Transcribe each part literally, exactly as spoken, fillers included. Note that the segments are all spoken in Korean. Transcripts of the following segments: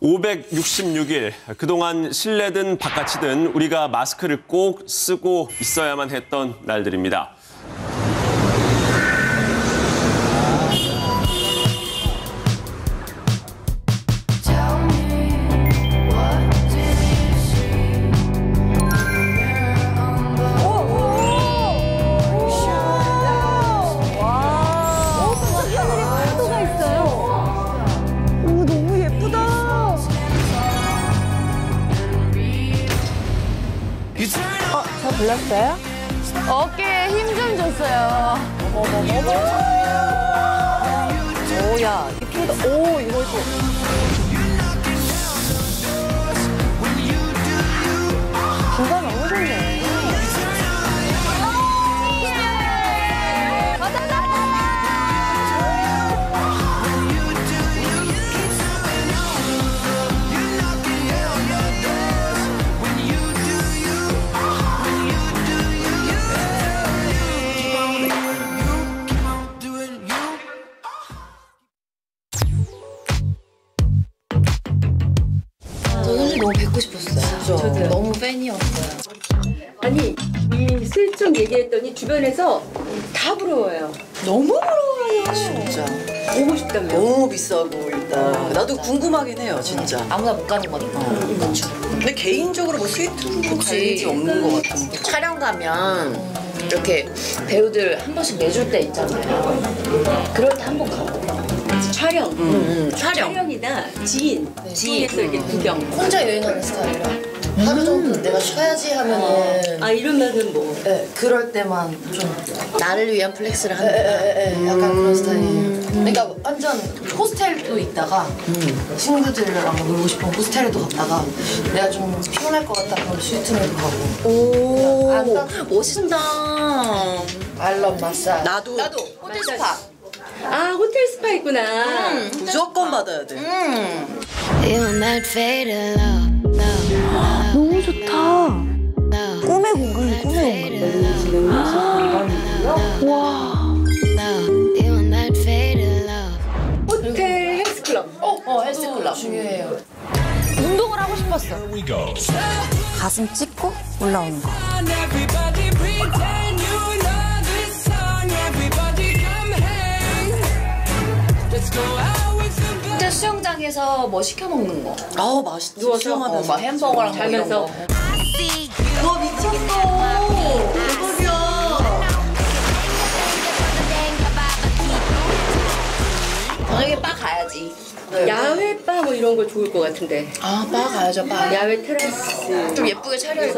오백육십육 일, 그동안 실내든 바깥이든 우리가 마스크를 꼭 쓰고 있어야만 했던 날들입니다. 어, 저 불렀어요? 어깨에 힘 좀 줬어요. 어머머머머. 오야, 이쁘다. 오, 이거 이거. 비가 너무 좋네. 너무 뵙고 싶었어요. 저도 너무 팬이었어요. 아니, 이 슬쩍 얘기했더니 주변에서 다 부러워요. 너무 부러워요. 진짜. 오고 싶다며. 너무 비싸고 일단. 나도 궁금하긴 해요, 진짜. 아무나 못 가는 거니까. 음, 그렇죠. 근데 개인적으로 뭐 스위트룸도 갈 일이 없는 것 같은데. 촬영 가면 이렇게 배우들 한 번씩 내줄 때 있잖아요. 그럴 때 한 번 가고. 촬영. 음, 음, 촬영. 촬영이나 지인. 네. 지인에서 이렇게 구경. 혼자 여행하는 스타일이라. 하루 정도 내가 쉬어야지 하면은. 아, 이러면은 뭐. 네, 그럴 때만 좀 나를 위한 플렉스를 하는 거야. 약간 음. 그런 스타일이에요. 그러니까 완전 호스텔도 있다가 음. 친구들이랑 놀고 싶으면 호스텔에도 갔다가 내가 좀 피곤할 것 같다 그러면 스위트룸에도 가고. 오, 그러니까 멋있다. 알럼 마사지. 나도. 나도 호텔 스파. 아, 호텔 스파 있구나. 음, 무조건 받아야 돼. 음. 너무 좋다. 꿈의 공간, 꿈의 공간. 와. 호텔 헬스클럽. 어, 어 헬스클럽 중요해요. 운동을 하고 싶었어. 가슴 찍고 올라오는 거. 진짜 수영장에서 뭐 시켜 먹는 거. 아우 맛있지. 누워서 수영하면서. 막 햄버거랑 뭐 이런 자면서. 거. 와 미쳤다. 대박이야. 저녁에 바 가야지. 야외 바 뭐 이런 거 좋을 것 같은데. 아, 바 가야죠, 바. 야외 테라스. 좀 예쁘게 차려입고.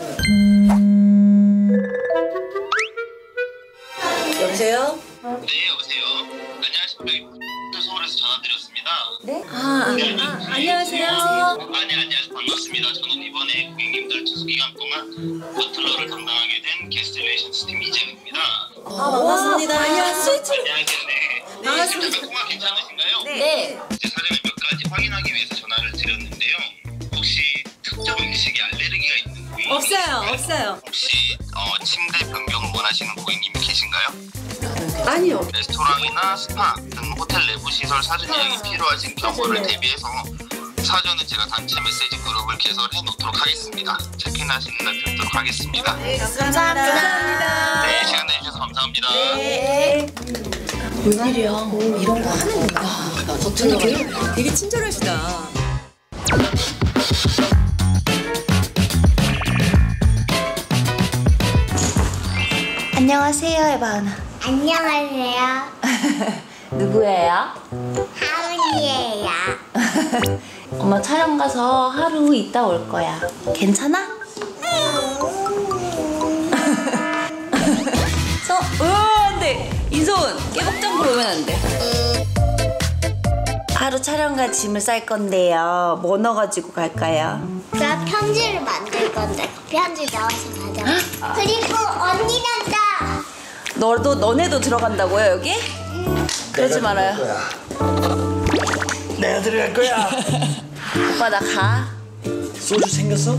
여보세요? 네, 여보세요. 안녕하십니까. 서울에서 전화드렸습니다. 네? 아, 아, 네, 아, 안녕하세요. 아니, 안녕하세요. 반갑습니다. 저는 이번에 고객님들 투수 기간 동안 버틀러를 담당하게 된 게스트 릴레이션스 팀 이재훈입니다. 아 반갑습니다. 안녕하세요. 안녕하겠네. 반갑습니다. 잠깐 통화 괜찮으신가요? 네. 제 사전에 몇 가지 확인하기 위해서 전화를 드렸는데요. 혹시 특정 음식에 알레르기가 있는 고객님 없어요, 없어요. 혹시 어, 침대 변경을 원하시는 고객님이 계신가요? 아니요. 레스토랑이나 스파 등 호텔 내부 시설 사전 예약이 필요하신 경우를 대비해서 사전에 제가 단체 메시지 그룹을 개설해 놓도록 하겠습니다. 체크인하시는 날 뵙도록 하겠습니다. 네, 감사합니다. 네, 시간 내주셔서 감사합니다. 네. 웬일이야. 이런 거 하는구나. 나 버틀러 되게, 되게 친절하시다. 안녕하세요, 에바나. 안녕하세요. 누구예요? 하은이에요. 엄마 촬영 가서 하루 있다 올 거야. 괜찮아? 손, 으, 안 돼. 이손, 깨복장구로 오면 안 돼. 하루 촬영 갈 짐을 쌀 건데요. 뭐 넣어가지고 갈까요? 나 편지를 만들 건데 그 편지 넣어서 가자. 그리고 언니란다. 너도, 너네도 들어간다고요, 여기? 그러지 말아요. 내가 들어갈 거야. 오빠, 나 가. 소주 생겼어?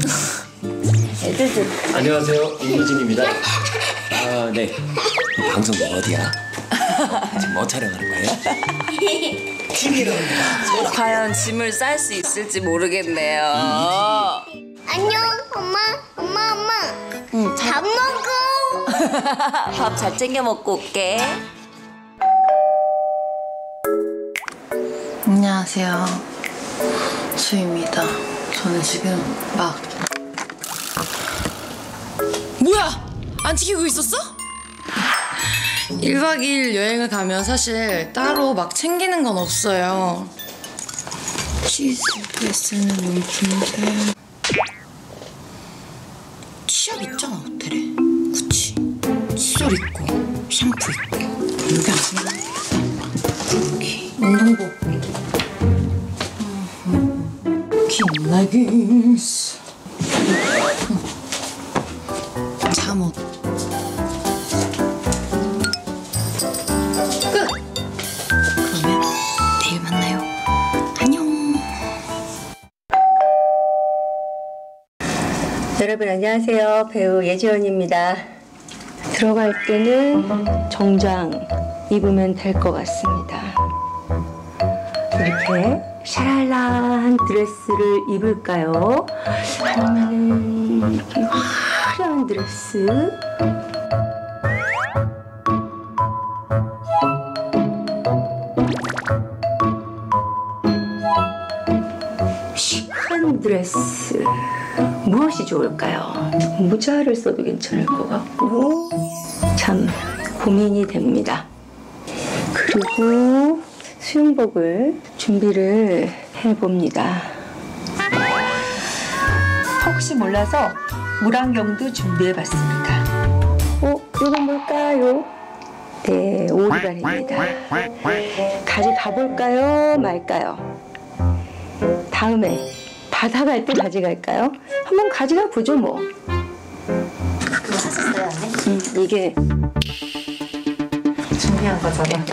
애들도. 안녕하세요, 이무진입니다. 아, 네. 방송 어디야? 지금 뭐 촬영하는 거예요? 티비로. 과연 짐을 쌀 수 있을지 모르겠네요. 안녕, 엄마, 엄마, 엄마. 응, 밥 먹어. 밥 잘 챙겨 먹고 올게. 안녕하세요. 수입니다. 저는 지금 막 뭐야? 안 지키고 있었어? 일박 이일 여행을 가면 사실 따로 막 챙기는 건 없어요. 치즈에 쓰는 용품들. 취업 있잖아, 호텔에. 그치. 칫솔 있고, 샴푸 있고. 여기 안 쓰는 거 여기 운동복. 긴 레깅스. 잠옷. 끝! 그러면 내일 만나요. 안녕. 여러분 안녕하세요. 배우 예지원입니다. 들어갈 때는 정장 입으면 될 것 같습니다. 이렇게 샤랄라한 드레스를 입을까요? 아니면 이렇게 화려한 드레스? 시크한 드레스 무엇이 좋을까요? 모자를 써도 괜찮을 것 같고 참 고민이 됩니다. 그리고 수영복을 준비를 해봅니다. 혹시 몰라서 물안경도 준비해봤습니다. 어? 이건 뭘까요? 네, 오리발입니다. 가져가볼까요? 말까요? 다음에 바다 갈 때 가져갈까요? 한번 가져가 보죠 뭐. 그거 하셨어요, 언니? 음, 이게 준비한 거잖아.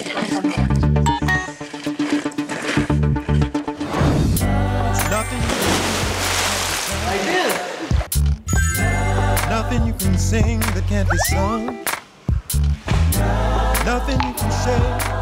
Nothing you can sing that can't be sung. Nothing you can say.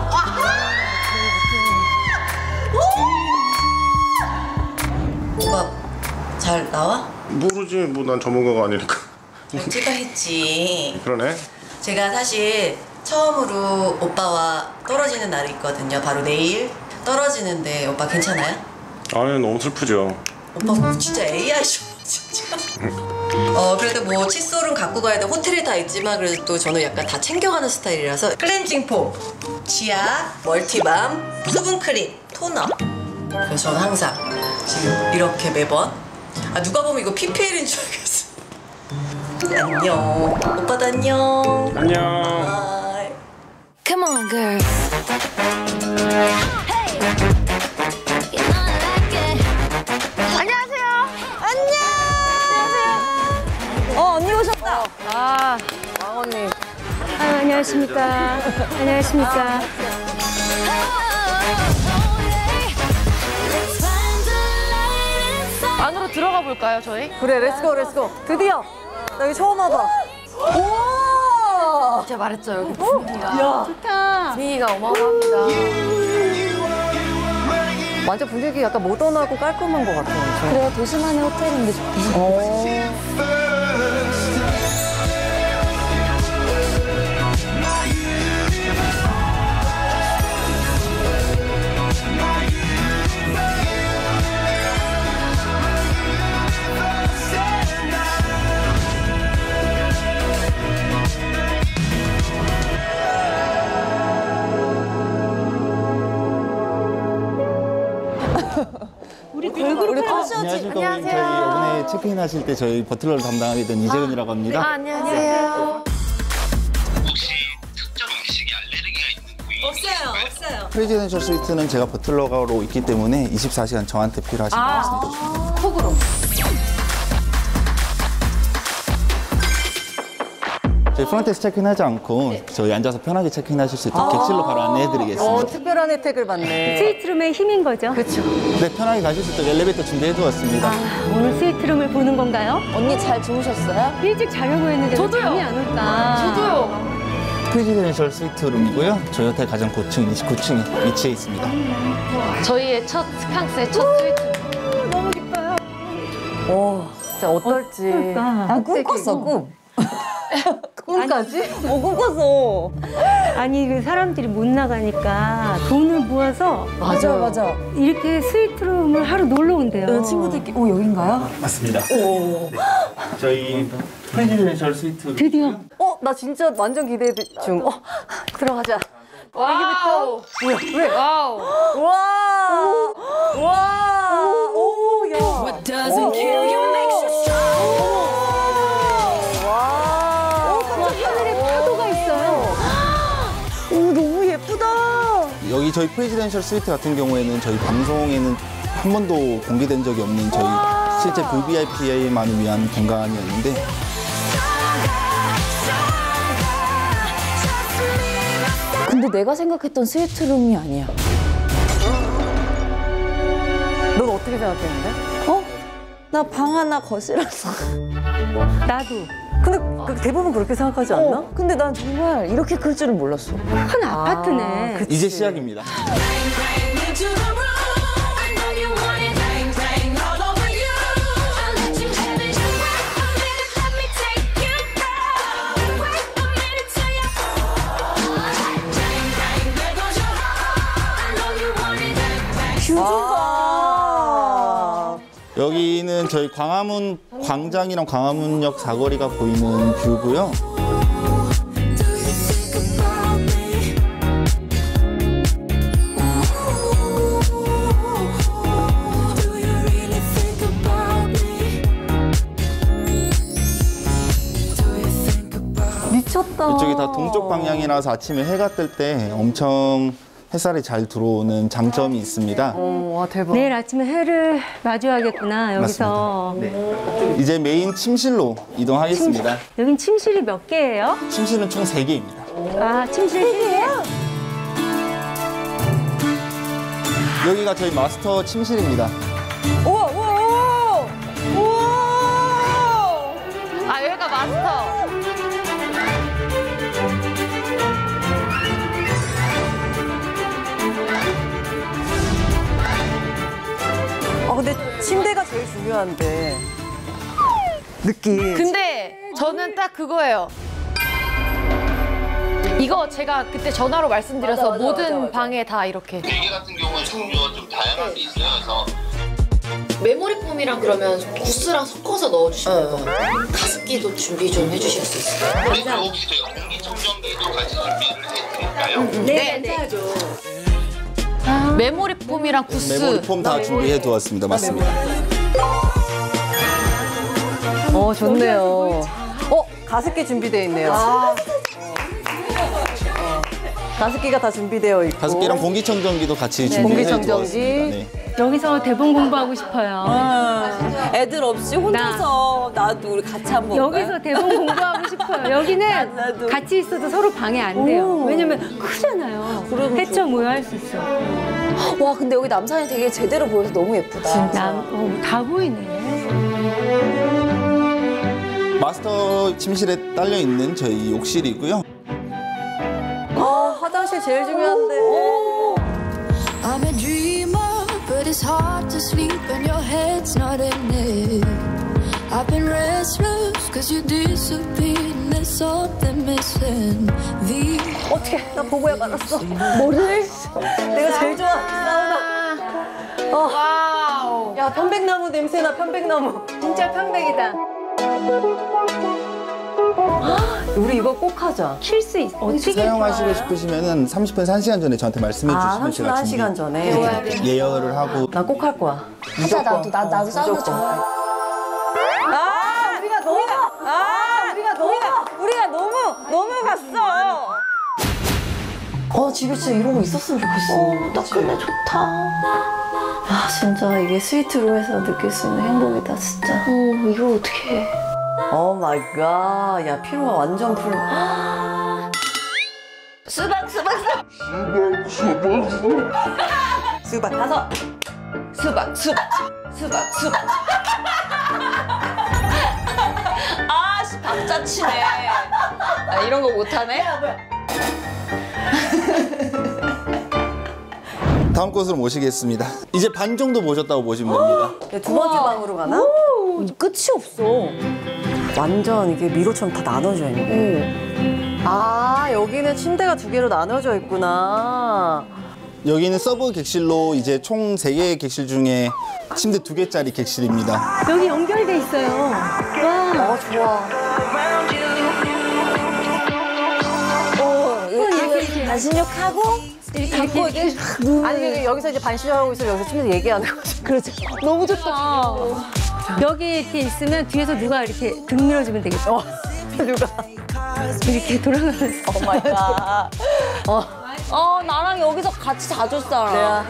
오빠 잘 나와? 모르지, 뭐 난 전문가가 아니니까. 제가 했지. 그러네. 제가 사실 처음으로 오빠와 떨어지는 날이 있거든요. 바로 내일 떨어지는데 오빠 괜찮아요? 아니, 너무 슬프죠. 오빠 진짜 에이아이셔 진짜. 어 그래도 뭐 칫솔은 갖고 가야 돼. 호텔에 다 있지만 그래도 또 저는 약간 다 챙겨가는 스타일이라서 클렌징 폼, 치약, 멀티밤, 수분크림, 토너. 그래서 저는 항상 지금 이렇게 매번 아 누가 보면 이거 피피엘인 줄 알겠어. 안녕. 오빠도 안녕. 안녕. 바이. Come on, girls. 안녕하세요. 안녕. 어, 언니 오셨다. 아, 왕 언니. 아유, 안녕하십니까. 안녕하십니까. 안으로 들어가 볼까요, 저희? 그래, 렛츠고, 렛츠고. 드디어. 나 여기 처음 와봐. 오! 제가 말했죠, 여기 분위기가. 좋다. 분위기가 어마어마합니다. 완전 분위기 약간 모던하고 깔끔한 것 같아요. 그래요, 도시만의 호텔인데 좋다. 우리 걸그룹 안녕하십니까. 저희 이번에 체크인 하실 때 저희 버틀러를 담당하게 된 이재근이라고 합니다. 아, 안녕하세요. 혹시 특정 음식에 알레르기가 있는 부위? 없어요, 없어요. 프레지던셜 스위트는 제가 버틀러로 있기 때문에 이십사 시간 저한테 필요하신 거 말씀해 주시면 톡으로. 저희 프런트에서 체크인하지 않고 저희 앉아서 편하게 체크인하실 수 있도록 객실로 바로 안내해드리겠습니다. 어, 특별한 혜택을 받네. 스위트룸의 힘인 거죠? 그렇죠. 네, 편하게 가실 수 있도록 엘리베이터 준비해두었습니다. 아, 오늘 스위트룸을 보는 건가요? 언니 잘 주무셨어요? 일찍 자려고 했는데 왜 저도요. 잠이 안 올까? 저도요. 프레지덴셜 스위트룸이고요. 저희 호텔 가장 고층 이십구 층에 위치해 있습니다. 저희의 첫 스캉스의 첫 스위트. 너무 기뻐요. 오, 진짜 어떨지. 난 꿈꿨어, 꿈. 꿈까지? 어, 꿈꿨어. 아니 그 사람들이 못 나가니까 돈을 모아서 맞아, 맞아. 이렇게 스위트룸을 하루 놀러 온대요. 친구들끼리, 어, 여긴가요? 맞습니다. 오. 네. 저희 프레지덴셜 스위트룸. 드디어. 어, 나 진짜 완전 기대 중. 어, 들어가자. 와우. 왜? 왜? 와우. 와. 와. 오, 야. What doesn't kill you makes you strong. 하늘에 파도가 있어요. 오, 너무 예쁘다. 여기 저희 프레지덴셜 스위트 같은 경우에는 저희 방송에는 한 번도 공개된 적이 없는 저희 실제 브이브이아이피만을 위한 공간이었는데 근데 내가 생각했던 스위트룸이 아니야. 넌 어떻게 생각했는데? 어? 나 방 하나 거실 하나. 나도. 근데 그 대부분 그렇게 생각하지 않나? 어, 근데 난 정말 이렇게 클 줄은 몰랐어. 큰 아파트네. 그치. 이제 시작입니다. 아 여기는 저희 광화문 광장이랑 광화문역 사거리가 보이는 뷰고요. 미쳤다. 이쪽이 다 동쪽 방향이라서 아침에 해가 뜰 때 엄청 햇살이 잘 들어오는 장점이 있습니다. 오, 와 대박. 내일 아침에 해를 마주하겠구나 여기서. 네. 이제 메인 침실로 이동하겠습니다. 여긴 침실이 몇 개예요? 침실은 총 세 개입니다. 아 침실 세 개예요? 여기가 저희 마스터 침실입니다. 우와 우와 우와. 우와. 아 여기가 마스터. 아 근데 침대가 제일 중요한데 느낌. 근데 저는 딱 그거예요. 이거 제가 그때 전화로 말씀드려서 맞아, 맞아, 모든 맞아, 맞아. 방에 다 이렇게. 베개 같은 경우는 종류가 좀 다양하게 있어요. 그래서 메모리 폼이랑 그러면 구스랑 섞어서 넣어주시면 돼요. 가습기도 준비 좀 해주실 수 있어요? 그리고 혹시 저희가 공기청정기도 같이 준비를 해드릴까요? 네, 네. 아, 메모리 폼이랑 구스. 메모리 폼 다 준비해 두었습니다. 맞습니다. 어 좋네요. 어 가습기 준비되어 있네요. 아. 어, 가습기가 다 준비되어 있고. 가습기랑 공기청정기도 같이 준비해 두었습니다. 네. 여기서 대본 공부하고 싶어요. 아, 애들 없이 혼자서 나, 도 우리 같이 한번 여기서 대본 공부하고 싶어요. 여기는 나도. 같이 있어도 서로 방해 안 돼요. 오. 왜냐면 크잖아요. 해쳐 모여 할 수 있어. 와 근데 여기 남산이 되게 제대로 보여서 너무 예쁘다. 남, 어, 다 보이네. 마스터 침실에 딸려 있는 저희 욕실이고요. 아 화장실 제일 중요한데. I'm a dreamer, but it's hard to sleep when your head's not in it. I've been restless cause you disappeared and there's something missing. The 어떻게 나 보고야 말았어. 뭐를? 내가 제일 좋아 사우나. 어. 와우. 야 편백나무 냄새나 편백나무. 진짜 편백이다. 우리 이거 꼭 하자. 킬 수 있어. 어떻게 사용하시고 싶으시면은 삼십 분에서 한 시간 전에 저한테 말씀해 아, 주시면 제가 한 시간 준비 전에. 예열을 하고 나 꼭 할 거야. 하자 나도 나, 나도 사우나 무조건. 좋아해. 아, 우리가 너무 아, 우리가 너무 우리가 너무 너무 갔어. 어, 집에 진짜 이런 거 있었으면 좋겠어. 어, 나 근데 좋다. 아, 진짜 이게 스위트룸에서 느낄 수 있는 행복이다, 진짜. 어, 이거 어떻게 해. 오 마이 갓. 야, 피로가 완전 풀려. 수박, 수박, 수박. 수박 다섯. 수박, 수박, 수박, 수박. 아, 씨, 박자치네. 아, 이런 거 못하네? 다음 곳으로 모시겠습니다. 이제 반 정도 보셨다고 보시면 됩니다. 네, 두 번째 방으로 가나? 오, 끝이 없어. 완전 이게 미로처럼 다 나눠져 있네. 아, 여기는 침대가 두 개로 나눠져 있구나. 여기는 서브 객실로 이제 총 세 개의 객실 중에 침대 두 개짜리 객실입니다. 여기 연결돼 있어요. 와. 어, 좋아. 오, 이렇게 반신욕하고 갖고 이게 아니, 여기서 이제 반신욕하고 있으면 여기서 침대 얘기하는 거지. 그렇죠. 너무 좋다. 여기 이렇게 있으면 뒤에서 누가 이렇게 등 밀어주면 되겠다. 어, 누가? 이렇게 돌아가면서. 오 마이 갓. 어. 어, 나랑 여기서 같이 자줄 사람.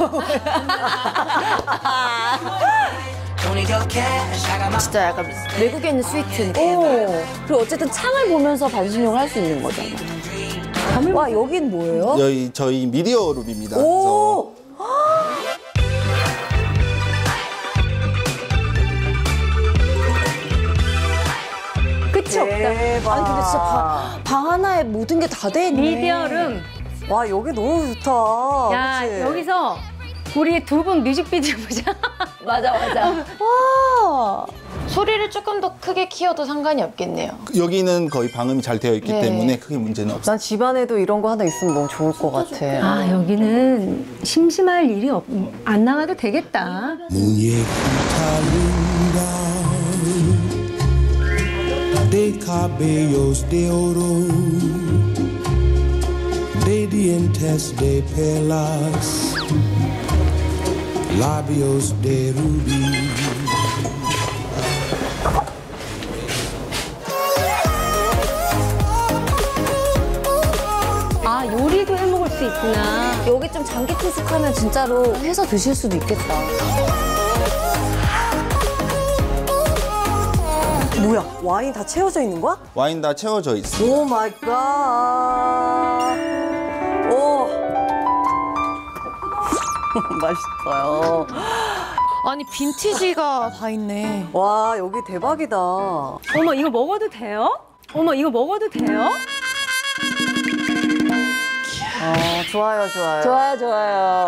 진짜 약간 외국에 있는 스위트 느낌. 오. 그리고 어쨌든 창을 보면서 반신욕을 할 수 있는 거잖아. 와, 여긴 뭐예요? 여기 저희 미디어 룸입니다. 오. 끝이 없다. 아니 근데 진짜 방, 방 하나에 모든 게 다 돼 있네. 미디어룸. 와, 여기 너무 좋다. 야, 그치? 여기서 우리 두 분 뮤직비디오 보자. 맞아, 맞아. 와. 소리를 조금 더 크게 키워도 상관이 없겠네요. 여기는 거의 방음이 잘 되어 있기 네. 때문에 크게 문제는 없습니다. 난 집안에도 이런 거 하나 있으면 너무 좋을 것 같아. 아, 여기는 심심할 일이 없, 안 나가도 되겠다. De cabellos de oro, de dientes de perlas, labios de rubí. 아, 요리도 해 먹을 수 있구나. 여기 좀 장기 투숙하면 진짜로 해서 드실 수도 있겠다. 뭐야, 와인 다 채워져 있는 거야? 와인 다 채워져 있습니다. 오 마이 갓. 오. 맛있어요. 아니 빈티지가 다 있네. 와, 여기 대박이다. 어머, 이거 먹어도 돼요? 어머, 이거 먹어도 돼요? 어, 좋아요, 좋아요. 좋아요, 좋아요.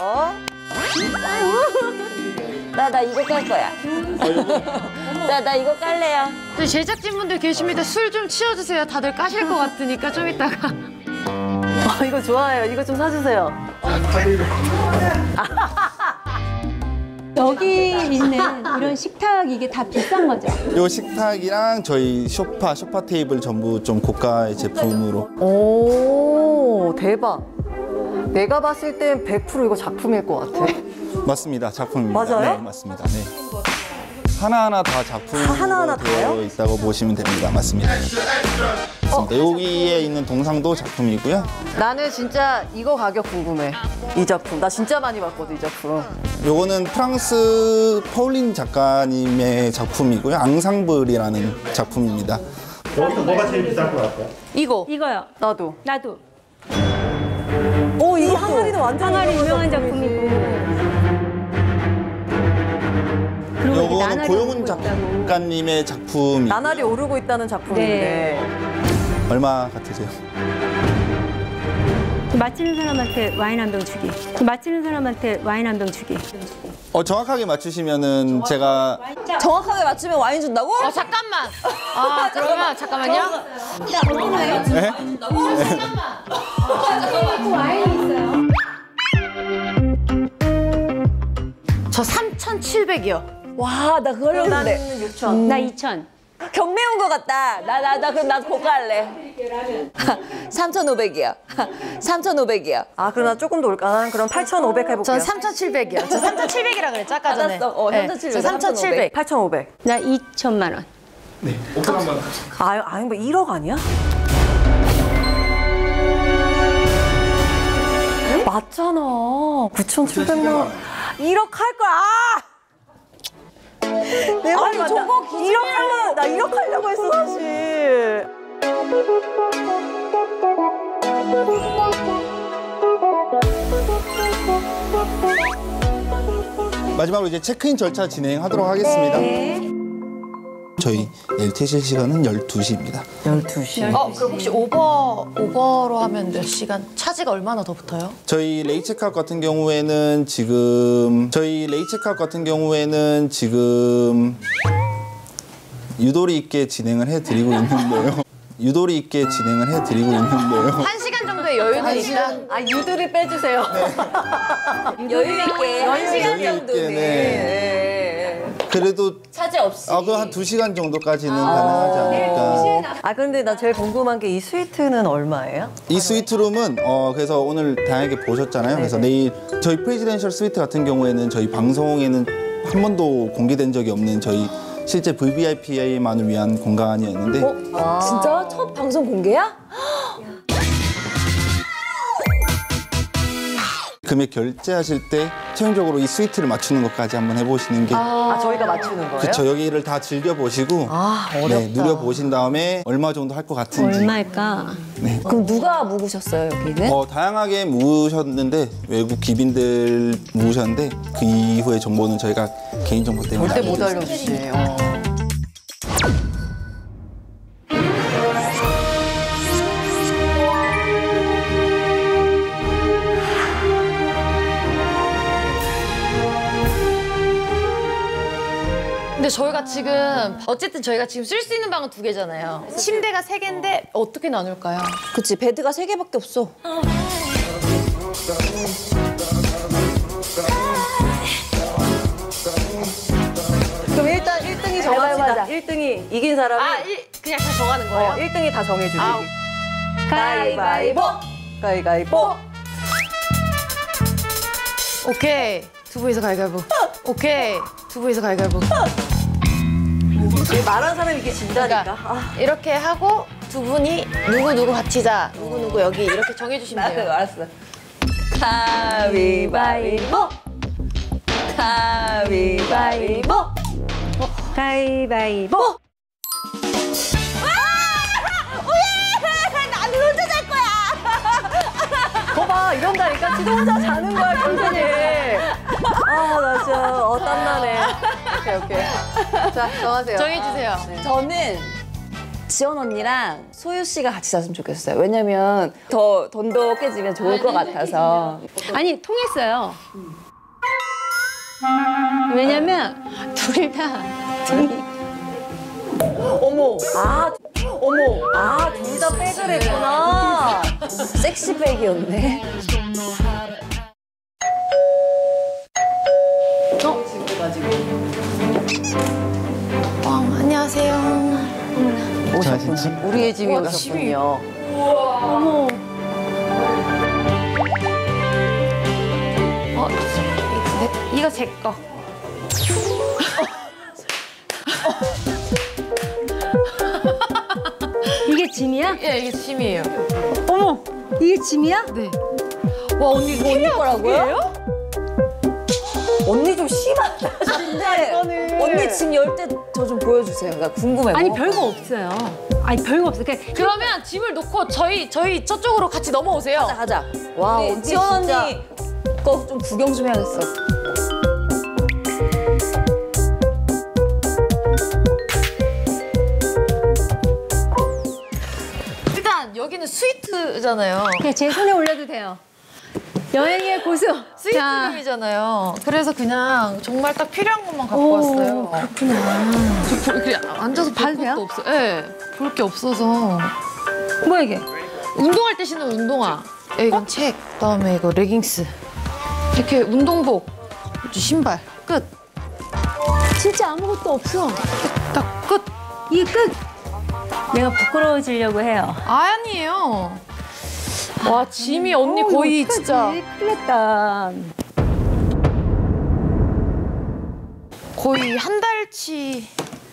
나, 나 이거 깔 거야. 나, 나 이거 깔래요. 저 제작진분들 계십니다. 술 좀 치워주세요. 다들 까실 것 같으니까 좀 이따가. 어, 이거 좋아요. 이거 좀 사주세요. 여기 있는 이런 식탁 이게 다 비싼 거죠? 요 식탁이랑 저희 소파, 소파 테이블 전부 좀 고가의 제품으로. 오, 대박. 내가 봤을 땐 백 퍼센트 이거 작품일 것 같아. 맞습니다. 작품입니다. 맞아요? 네, 맞습니다. 네. 하나하나 다 작품으로 하나하나 되어 다요? 있다고 보시면 됩니다. 맞습니다. 맞습니다. 여기에 있는 동상도 작품이고요. 나는 진짜 이거 가격 궁금해. 이 작품. 나 진짜 많이 봤거든, 이 작품. 요거는 프랑스 파울린 작가님의 작품이고요. 앙상블이라는 작품입니다. 여기서 뭐가 제일 비쌀 것 같아요? 이거. 이거요. 나도. 나도. 오, 이 항아리는 완전 항아리 유명한 작품이고. 그리고 이게 요거는 나날이 고용훈 오르고 있다고. 작가님의 작품이 나날이 오르고 있다는 작품인데. 얼마 같으세요? 맞히는 사람한테 와인 한 병 주기. 맞히는 사람한테 와인 한 병 주기. 어, 정확하게 맞추시면은 제가 정확하게 맞추면 와인 준다고? 어 잠깐만. 아 그러면 잠깐만요. 네? 저 삼천칠백이요. 와, 나 그거 하려고 나는 했는데. 육천. 나 이천. 경매온 것 같다. 나, 나, 나 그럼 나도 고가 할래. 삼천오백이야. 삼천오백이야. 아, 그럼 나 조금 더 올까? 난 그럼 팔천오백 해볼게요. 전 삼천칠백이요. 저 삼천칠백이라 그랬죠 아까 전에. 알았어. 어, 삼천칠백. 저 삼천칠백. 팔천오백. 나 이천만 원. 네, 오픈 한번. 아, 아니 뭐 일억 아니야? 맞잖아. 구천칠백만 원. 일억 할 거야. 아! 내 말이 맞다. 저거 기준이야. 일억 하려고, 나 일억 하려고 했어, 사실. 마지막으로 이제 체크인 절차 진행하도록 하겠습니다. 네. 저희 내일 퇴실 시간은 열두 시입니다. 열두 시. 어, 그럼 혹시 오버, 오버로 하면 몇 시간? 차지가 얼마나 더 붙어요? 저희 레이 체크아웃 같은 경우에는 지금 저희 레이 체크아웃 같은 경우에는 지금 유도리 있게 진행을 해드리고 있는데요. 유도리 있게 진행을 해드리고 있는데요. 한 시간 정도의 여유는 있다? 아, 유두리 빼주세요. 여유 있게. 한 시간 여유 정도는. 있게, 네. 그래도 차지 없이. 아, 그 한 두 시간 정도까지는 가능하지 않을까. 아, 근데 나 제일 궁금한 게 이 스위트는 얼마예요? 이 스위트룸은 어 그래서 오늘 다양하게 보셨잖아요. 그래서 내일 저희 프레지덴셜 스위트 같은 경우에는 저희 방송에는 한 번도 공개된 적이 없는 저희 실제 브이브이아이피만을 위한 공간이었는데 어? 진짜? 첫 방송 공개야? 금액 결제하실 때 최종적으로 이 스위트를 맞추는 것까지 한번 해보시는 게 아, 저희가 맞추는 거예요? 그렇죠. 여기를 다 즐겨보시고 아, 어렵다. 네, 누려보신 다음에 얼마 정도 할 것 같은지 얼마일까? 네. 그럼 누가 묵으셨어요, 여기는? 어, 다양하게 묵으셨는데 외국 기빈들 묵으셨는데 그 이후의 정보는 저희가 개인정보 때문에 절대 못 알려주지. 어. 근데 저희가 지금 어쨌든 저희가 지금 쓸 수 있는 방은 두 개잖아요. 침대가 세 개인데 어떻게 나눌까요? 그치, 베드가 세 개밖에 없어. 그럼 일단 일 등이 정합시다. 일 등이 이긴 사람이 아, 일, 그냥 다 정하는 거예요? 어, 일 등이 다 정해주기. 아, 가위바위보! 가위바위보! 오케이. 두 분이서 가위바위보. 오케이. 두 분이서 가위바위보. 말한 사람이 이게 진다니까. 그러니까 아. 이렇게 하고 두 분이 누구 누구 바치자. 누구 누구 여기 이렇게 정해주시면 돼요. 알았어. 가위바위보! 가위바위보! 가위바위보. 나는 혼자 잘 거야! 거봐, 이런다니까. 진짜 혼자 자는 거야, 평생에. 아, 나 진짜, 어, 땀나네. 오케이, 오케이. 자, 정하세요. 정해주세요. 네. 저는 지연 언니랑 소유 씨가 같이 잤으면 좋겠어요. 왜냐면 더 돈독해지면 좋을 것 같아서. 아니, 통했어요. 왜냐면 둘 다 등이 어머, 아, 어머, 아, 둘 다 백을 했구나. 섹시백이었네. 어? 어, 안녕하세요. 오셨군요. 우리의 집이 오셨군요. 어머. 어, 이- 이거 제 거. 이게 짐이야? 예, 이게 짐이에요. 어머, 이게 짐이야? 네. 와, 언니 이거 언니 거라고요? 언니 좀 심하다. 근데 언니 짐 열 때 저 좀 보여주세요. 나 궁금해. 아니 뭐. 별거 없어요. 아니 별거 없어. 그러니까 그러면 짐을 놓고 저희 저희 저쪽으로 같이 넘어오세요. 가자, 가자. 와, 우리 언니 지연 진짜- 언니 거 좀 구경 좀 해야겠어. 일단 여기는 스위트잖아요. 그냥 제 손에 올려도 돼요. 여행의 고수. 자, 스위트룸이잖아요. 그래서 그냥 정말 딱 필요한 것만 갖고 오, 왔어요. 그렇구나. 저 볼, 그냥 앉아서 볼 봐도 돼요? 것도 없어요. 네, 볼 게 없어서. 뭐야 이게? 운동할 때 신는 운동화. 예, 이건 책, 그다음에 이거 레깅스. 이렇게 운동복, 이제 신발. 끝. 진짜 아무것도 없어. 딱 끝. 이게 끝. 내가 부끄러워지려고 해요. 아니에요. 와, 짐이 언니 어, 거의 어떡하지? 진짜 큰일 났다. 거의 한 달치.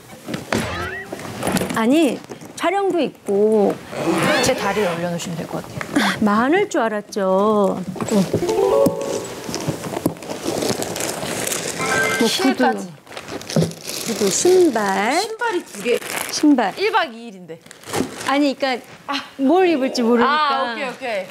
아니 촬영도 있고 제 다리에 올려놓으시면 될 것 같아요. 많을 줄 알았죠. 뭐 구두, 실까지. 구두, 신발, 신발이 두 개. 신발. 일 박 이 일인데. 아니 그러니까 뭘 입을지 모르니까. 아, 오케이, 오케이.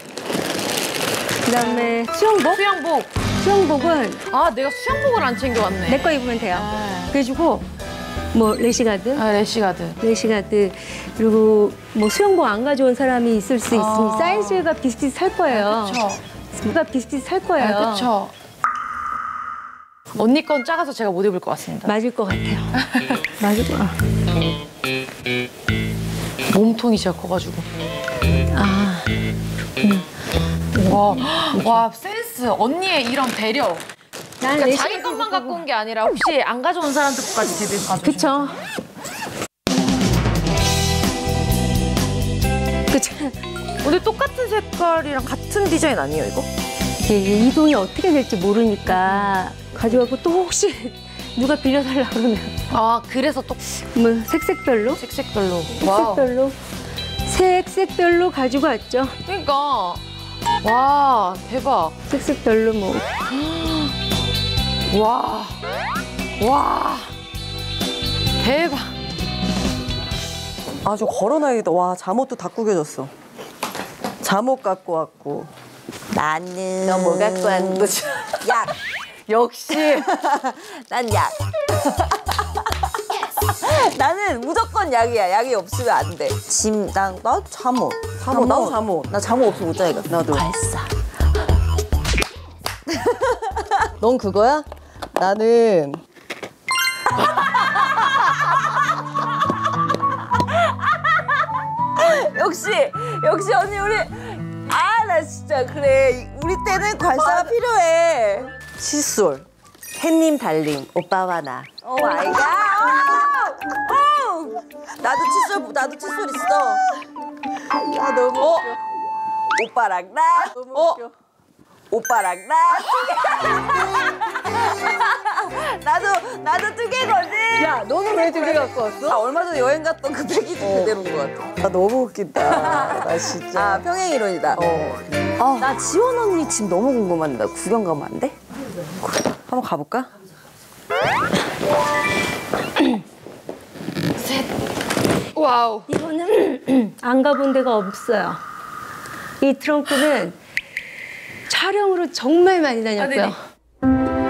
그다음에 수영복? 수영복. 수영복은 아, 내가 수영복을 안 챙겨왔네. 내 거 입으면 돼요. 그래가지고 뭐 레시가드, 아, 레시가드, 레시가드 그리고 뭐 수영복 안 가져온 사람이 있을 수 있으니 아. 사이즈가 비슷비슷할 거예요. 그렇죠. 가 비슷비슷할 거예요. 아, 그렇죠. 언니 건 작아서 제가 못 입을 것 같습니다. 맞을 것 같아요. 맞을 것 같아요. 몸통이 진짜 커가지고. 아, 와, 와 센스. 언니의 이런 배려. 난 그러니까 자기 것만 갖고 온 게 아니라 혹시 안 가져온 사람들 것까지 대비해서 가져오신 그쵸. 그쵸. 근데 똑같은 색깔이랑 같은 디자인 아니에요, 이거? 이게 이동이 어떻게 될지 모르니까 가져가고 또 혹시 누가 빌려달라 그러면 아 그래서 또 뭐 색색별로 색색별로 색색별로 색색별로 가지고 왔죠. 그러니까 와 대박. 색색별로 뭐 와, 와, 대박. 아주 걸어놔야겠다. 와, 잠옷도 다 구겨졌어. 잠옷 갖고 왔고. 나는. 너 뭐 갖고 왔는데? 약. 역시. 난 약. 나는 무조건 약이야. 약이 없으면 안 돼. 짐, 나, 나 잠옷. 잠옷, 나도 잠옷. 나 잠옷 없으면 못 자니까. 나도. 발사. 넌 그거야? 나는. 역시 역시 언니 우리 아 나 진짜 그래 우리 때는 관사가 필요해. 칫솔. 햇님 달님. 오빠와 나. 오 마이 갓. 나도 칫솔 나도 칫솔 있어. 아, 너무 어? 웃겨. 오빠랑 나. 너무 어? 웃겨. 오빠랑 나. 나도 나도 두 개거든. 야, 너는 왜 두 개 갖고 왔어? 아, 얼마 전에 여행 갔던 그 패키지 어. 그대로인 것 같아. 나 너무 웃긴다. 나 진짜. 아 평행 이론이다. 어. 아, 나 지원 언니 집 너무 궁금한데. 구경 가면 안 돼? 한번 가볼까? 셋. 와우. 이거는 안 가본 데가 없어요. 이 트렁크는 촬영으로 정말 많이 다녔고요. 아,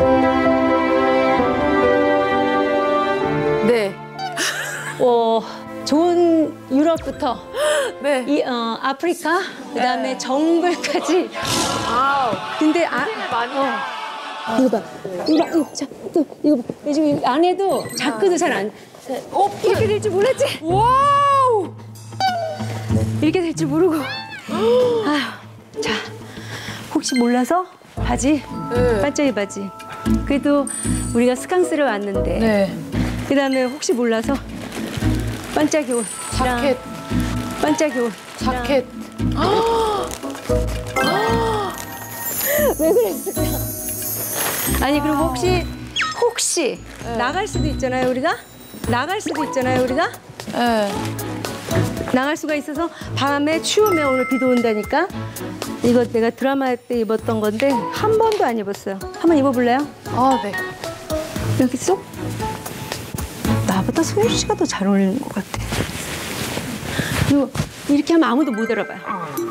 네. 어, 좋은 유럽부터 네. 이 어, 아프리카 그다음에 정글까지. 아우. 근데 아 많이. 어. 이거 봐. 이거 봐. 이거, 자, 또 이거 봐. 요즘 안에도 자크도 잘 안. 어, 이렇게 될 줄 몰랐지? 와우. 이렇게 될 줄 모르고. 아휴. 자, 혹시 몰라서 바지, 네. 반짝이 바지. 그래도 우리가 스캉스를 왔는데. 네. 그다음에 혹시 몰라서 반짝이 옷. 자켓. 반짝이 옷. 자켓. 왜 그랬을까? 아니 그리고 혹시 혹시 네. 나갈 수도 있잖아요 우리가 나갈 수도 있잖아요 우리가 네. 나갈 수가 있어서 밤에 추우면 오늘 비도 온다니까 이거 내가 드라마 때 입었던 건데 한 번도 안 입었어요. 한번 입어볼래요? 아 네. 이렇게 쏙 나보다 소유 씨가 더 잘 어울리는 것 같아. 그리고 이렇게 하면 아무도 못 알아봐요.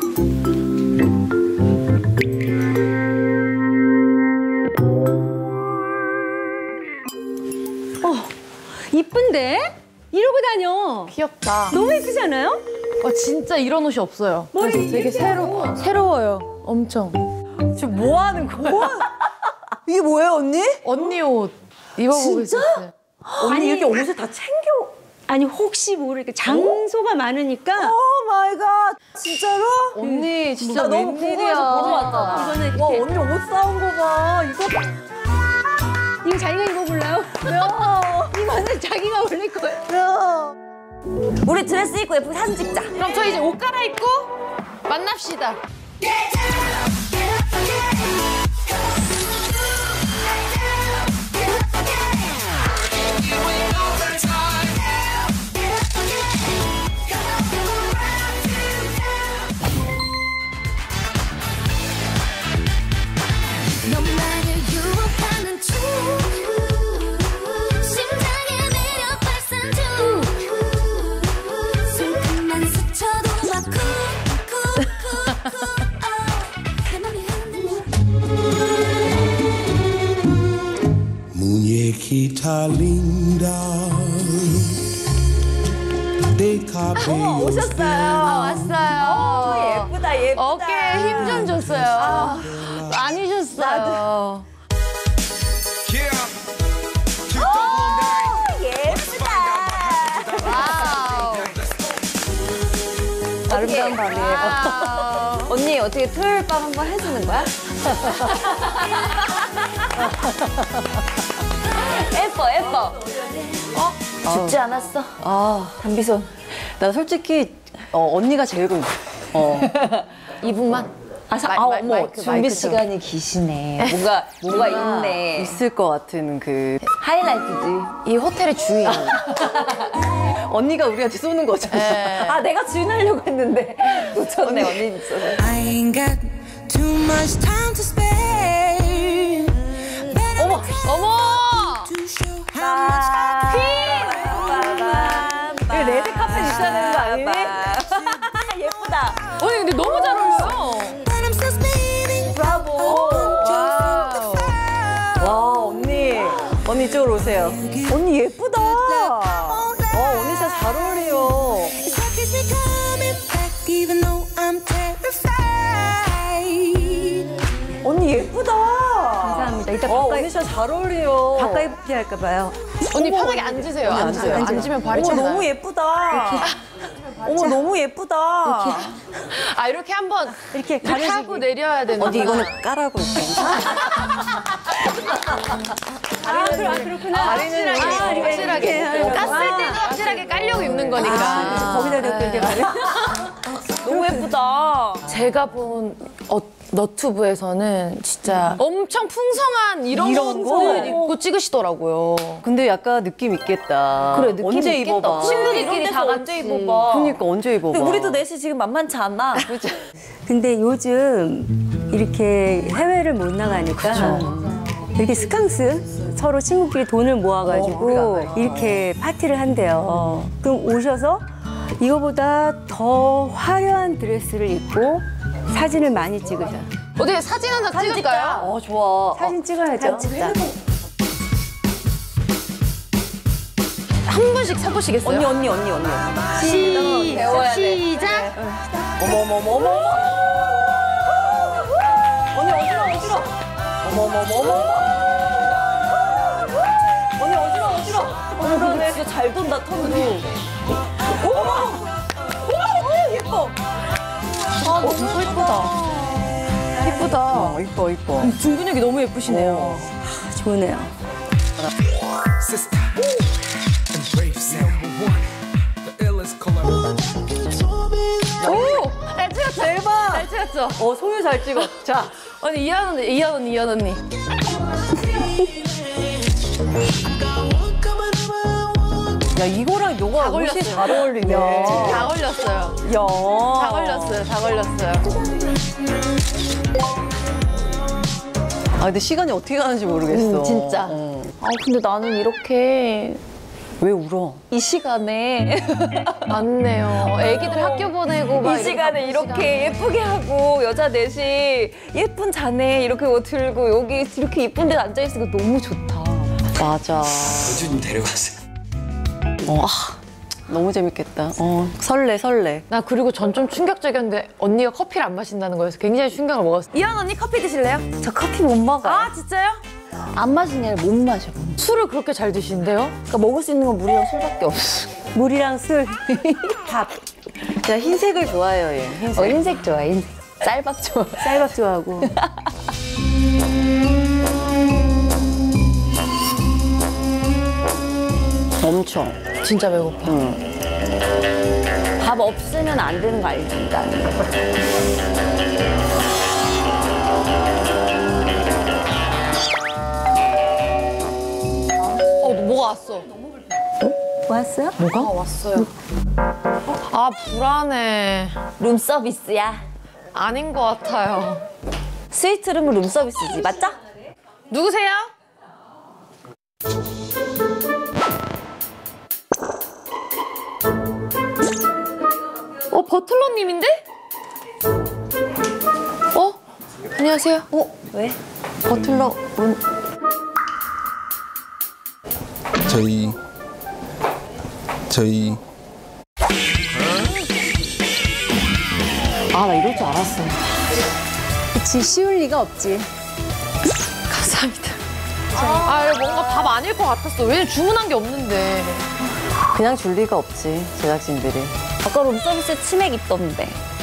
어, 이쁜데? 이러고 다녀. 귀엽다. 너무 예쁘지 않아요? 와 진짜 이런 옷이 없어요. 머리 그래서 되게 이렇게 새로 하고. 새로워요. 엄청. 지금 뭐 하는 거야? 이게 뭐예요, 언니? 언니 옷 입어보고 진짜? 있었어요. 언니 아니, 이렇게 옷을 다 챙겨. 아니 혹시 모르게 장소가 많으니까 오 마이 갓. 진짜로? 언니 진짜 나 너무 웬일이야. 궁금해서 보러 왔잖아. 이거는 와, 이렇게 언니 옷 사온 거 봐. 이거 이거 자기가 입어볼래요? 야. 이거는 자기가 올릴 거예요. 야. 우리 드레스 입고 예쁘게 사진 찍자. 그럼 저 이제 옷 갈아입고 만납시다. 너만을 유혹하는 중 심장에 매력 발산 중 숨만 스쳐도 막 쿵쿵쿵쿵 내 맘 Chiquita linda de cabellos 오셨어요. 아, 왔어요. 예쁘다, 예쁘다. 어깨에 힘 좀 줬어요. 아, 많이 줬어요. 아름다운 밤이에요. 언니 어떻게 토요일 밤 한번 해주는 거야? 예뻐 예뻐. 어? 죽지 않았어? 아, 담비손. 나 솔직히 어, 언니가 제일 궁금해. 어. 이 분만? 아, 사, 마이, 아 마이, 어머 마이크, 준비 마이크 시간이 기시네. 뭔가 뭐가 있네. 있을 것 같은 그 하이라이트지. 이 호텔의 주인. 언니가 우리한테 쏘는 거잖아. 아 내가 주인하려고 했는데 놓쳤네. 언니 있어서. I ain't got too much time to spare. 어머 어머. 이거 레드 카펫 있어야 되는 거 아니니? 예쁘다. 언니 근데 너무 잘 어울려. 브라보. 와 언니. 언니 이쪽으로 오세요. 언니 예쁘다. 어 언니 진짜 잘 어울려. 언니 예쁘다. 감사합니다. 이따 어, 가까이, 언니 진짜 잘 어울려. 가까이 할까 봐요. 언니 어머, 편하게 앉으세요. 언니 앉으세요. 앉으세요. 앉으면 발이 어머 차요. 너무 예쁘다. 어머 너무 예쁘다. 아 이렇게 한번 이렇게 이렇게 가려지게. 하고 내려야 되는. 어디 이거는 까라고 이렇게. 아, 그래, 그렇구나. 다리는 확실하게, 이렇게. 확실하게. 이렇게 하는 깠을 거구나. 때도 확실하게 깔려고 입는 거니까. 아, 거기다 넣고 이렇게 가려. 너무 예쁘다. 제가 본 어, 너튜브에서는 진짜 엄청 풍성한 이런, 이런 거? 것을 입고 찍으시더라고요. 근데 약간 느낌 있겠다. 그래, 느낌 언제 있겠다. 입어봐. 친구들끼리 다 언제 같이. 입어봐. 그러니까 언제 입어봐. 근데 우리도 넷이 지금 만만치 않아. 근데 요즘 이렇게 해외를 못 나가니까 이렇게 스캉스 서로 친구끼리 돈을 모아가지고 이렇게 파티를 한대요. 그럼 오셔서 이거보다 더 화려한 드레스를 입고 사진을 많이 찍으자. 어디 사진 한 장 찍을까요? 어 좋아. 사진 찍어야죠. 한 분씩 서보시겠어요? 언니 언니 언니 언니. 시, 배워야 돼. 시작. 어머 어머 어머 어머. 언니 어지러 어지러. 어머 어머 어머 어머. 언니 어지러 어지러. 어머 근데 진짜 잘 돈다 턴도. 어머. 어머 예뻐. 아 너무 예쁘다. 예쁘다. 어, 이뻐 이뻐. 등 근육이 너무 예쁘시네요. 아, 좋으네요. 오! 잘 찍었죠? 대박. 잘 찍었죠? 어 소유 잘 찍어. 자 언니 이한 언니, 이한 언니, 이한 언니. 야 이거랑 너가 다 옷이 걸렸어요. 잘 어울리네. 다 걸렸어요. 야. 다 걸렸어요. 다 걸렸어요. 아 근데 시간이 어떻게 가는지 모르겠어. 음, 진짜. 어. 아 근데 나는 이렇게 왜 울어? 이 시간에 맞네요. 애기들 학교 보내고 막 이 시간에 이렇게 예쁘게 하고 여자 넷이 예쁜 자네 이렇게 뭐 들고 여기 이렇게 예쁜 데 앉아 있으니까 너무 좋다. 맞아. 여주님 데려가세요. 어, 아, 너무 재밌겠다. 어, 설레 설레. 나 그리고 전 좀 충격적이었는데 언니가 커피를 안 마신다는 거여서 굉장히 충격을 먹었어요. 이한 언니 커피 드실래요? 저 커피 못 먹어요. 아 진짜요? 안 마시는 게 아니라 못 마셔. 술을 그렇게 잘 드시는데요? 그러니까 먹을 수 있는 건 물이랑 술밖에 없어. 물이랑 술, 밥. 제가 흰색을 좋아해요, 얘. 흰색. 어, 흰색 좋아, 흰색. 쌀밥 좋아. 쌀밥 좋아하고. 엄청. 진짜 배고파. 응. 밥 없으면 안 되는 거 알지, 나는. 어, 뭐가 왔어? 왔어요? 뭐가? 아, 왔어요. 아, 불안해. 룸서비스야. 아닌 것 같아요. 스위트룸은 룸서비스지, 맞죠? 누구세요? 어, 버틀러님인데? 어? 안녕하세요. 어? 왜? 버틀러 문. 저희 저희 아, 나 이럴 줄 알았어. 그치, 쉬울 리가 없지. 감사합니다. 아, 뭔가 밥 아닐 것 같았어. 왜냐면 주문한 게 없는데. 그냥 줄 리가 없지, 제작진들이. 아까 룸서비스에 치맥 있던데.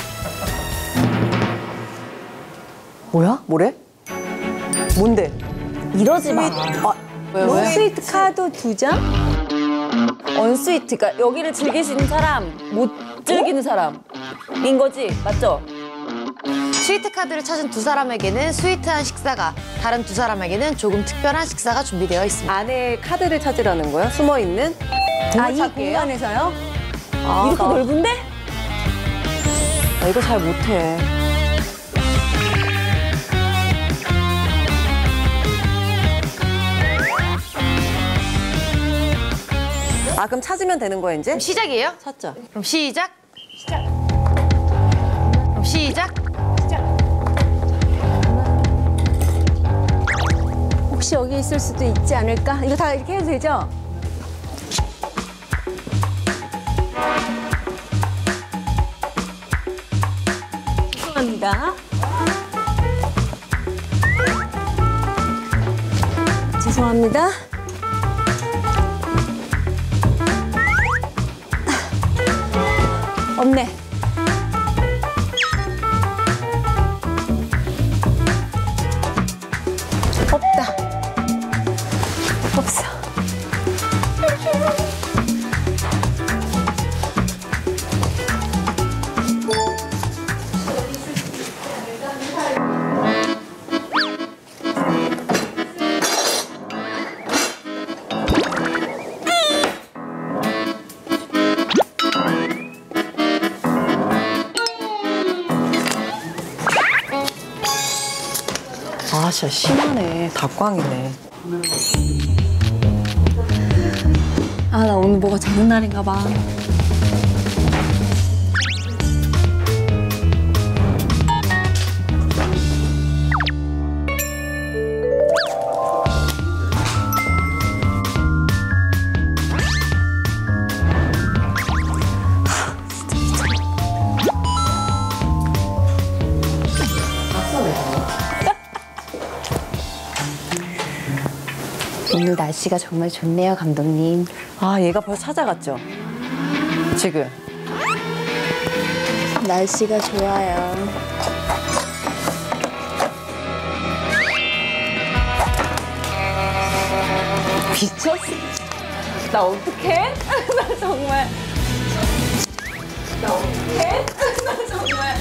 뭐야? 뭐래? 뭔데? 이러지 마. 아, 왜, 왜? 원스위트 카드 두 장? 언스위트, 그러니까 여기를 즐길 수 있는 사람, 못 즐기는 사람인 거지, 맞죠? 스위트 카드를 찾은 두 사람에게는 스위트한 식사가, 다른 두 사람에게는 조금 특별한 식사가 준비되어 있습니다. 안에 카드를 찾으라는 거야? 숨어있는? 아, 이 공간에서요? 아, 이렇게 나- 넓은데? 나 이거 잘 못해. 아, 그럼 찾으면 되는 거야, 이제? 그럼 시작이에요? 찾자. 그럼 시작. 시작. 그럼 시작. 혹시 여기 있을 수도 있지 않을까? 이거 다 이렇게 해도 되죠? 죄송합니다. 죄송합니다. 없네. 없다. 없어. 아, 진짜 심하네. 닭광이네. 아, 나 오늘 뭐가 되는 날인가 봐. 오늘 날씨가 정말 좋네요, 감독님. 아, 얘가 벌써 찾아갔죠? 지금. 날씨가 좋아요. 미쳤어. 나 어떡해? 나 정말. 나 어떡해? 나 정말.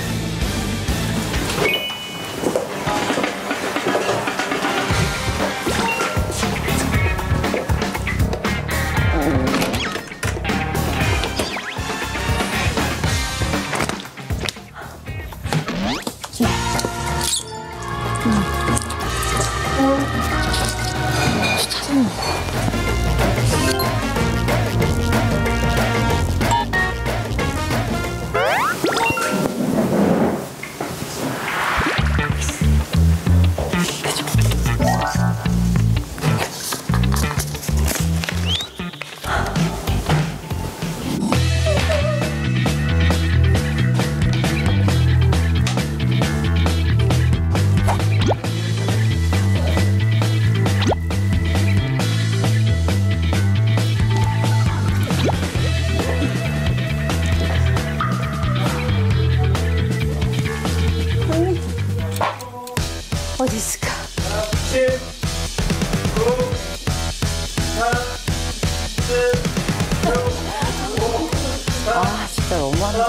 어디 있을까? 칠, 구, 사, 칠, 육, 아, 진짜 너무한다.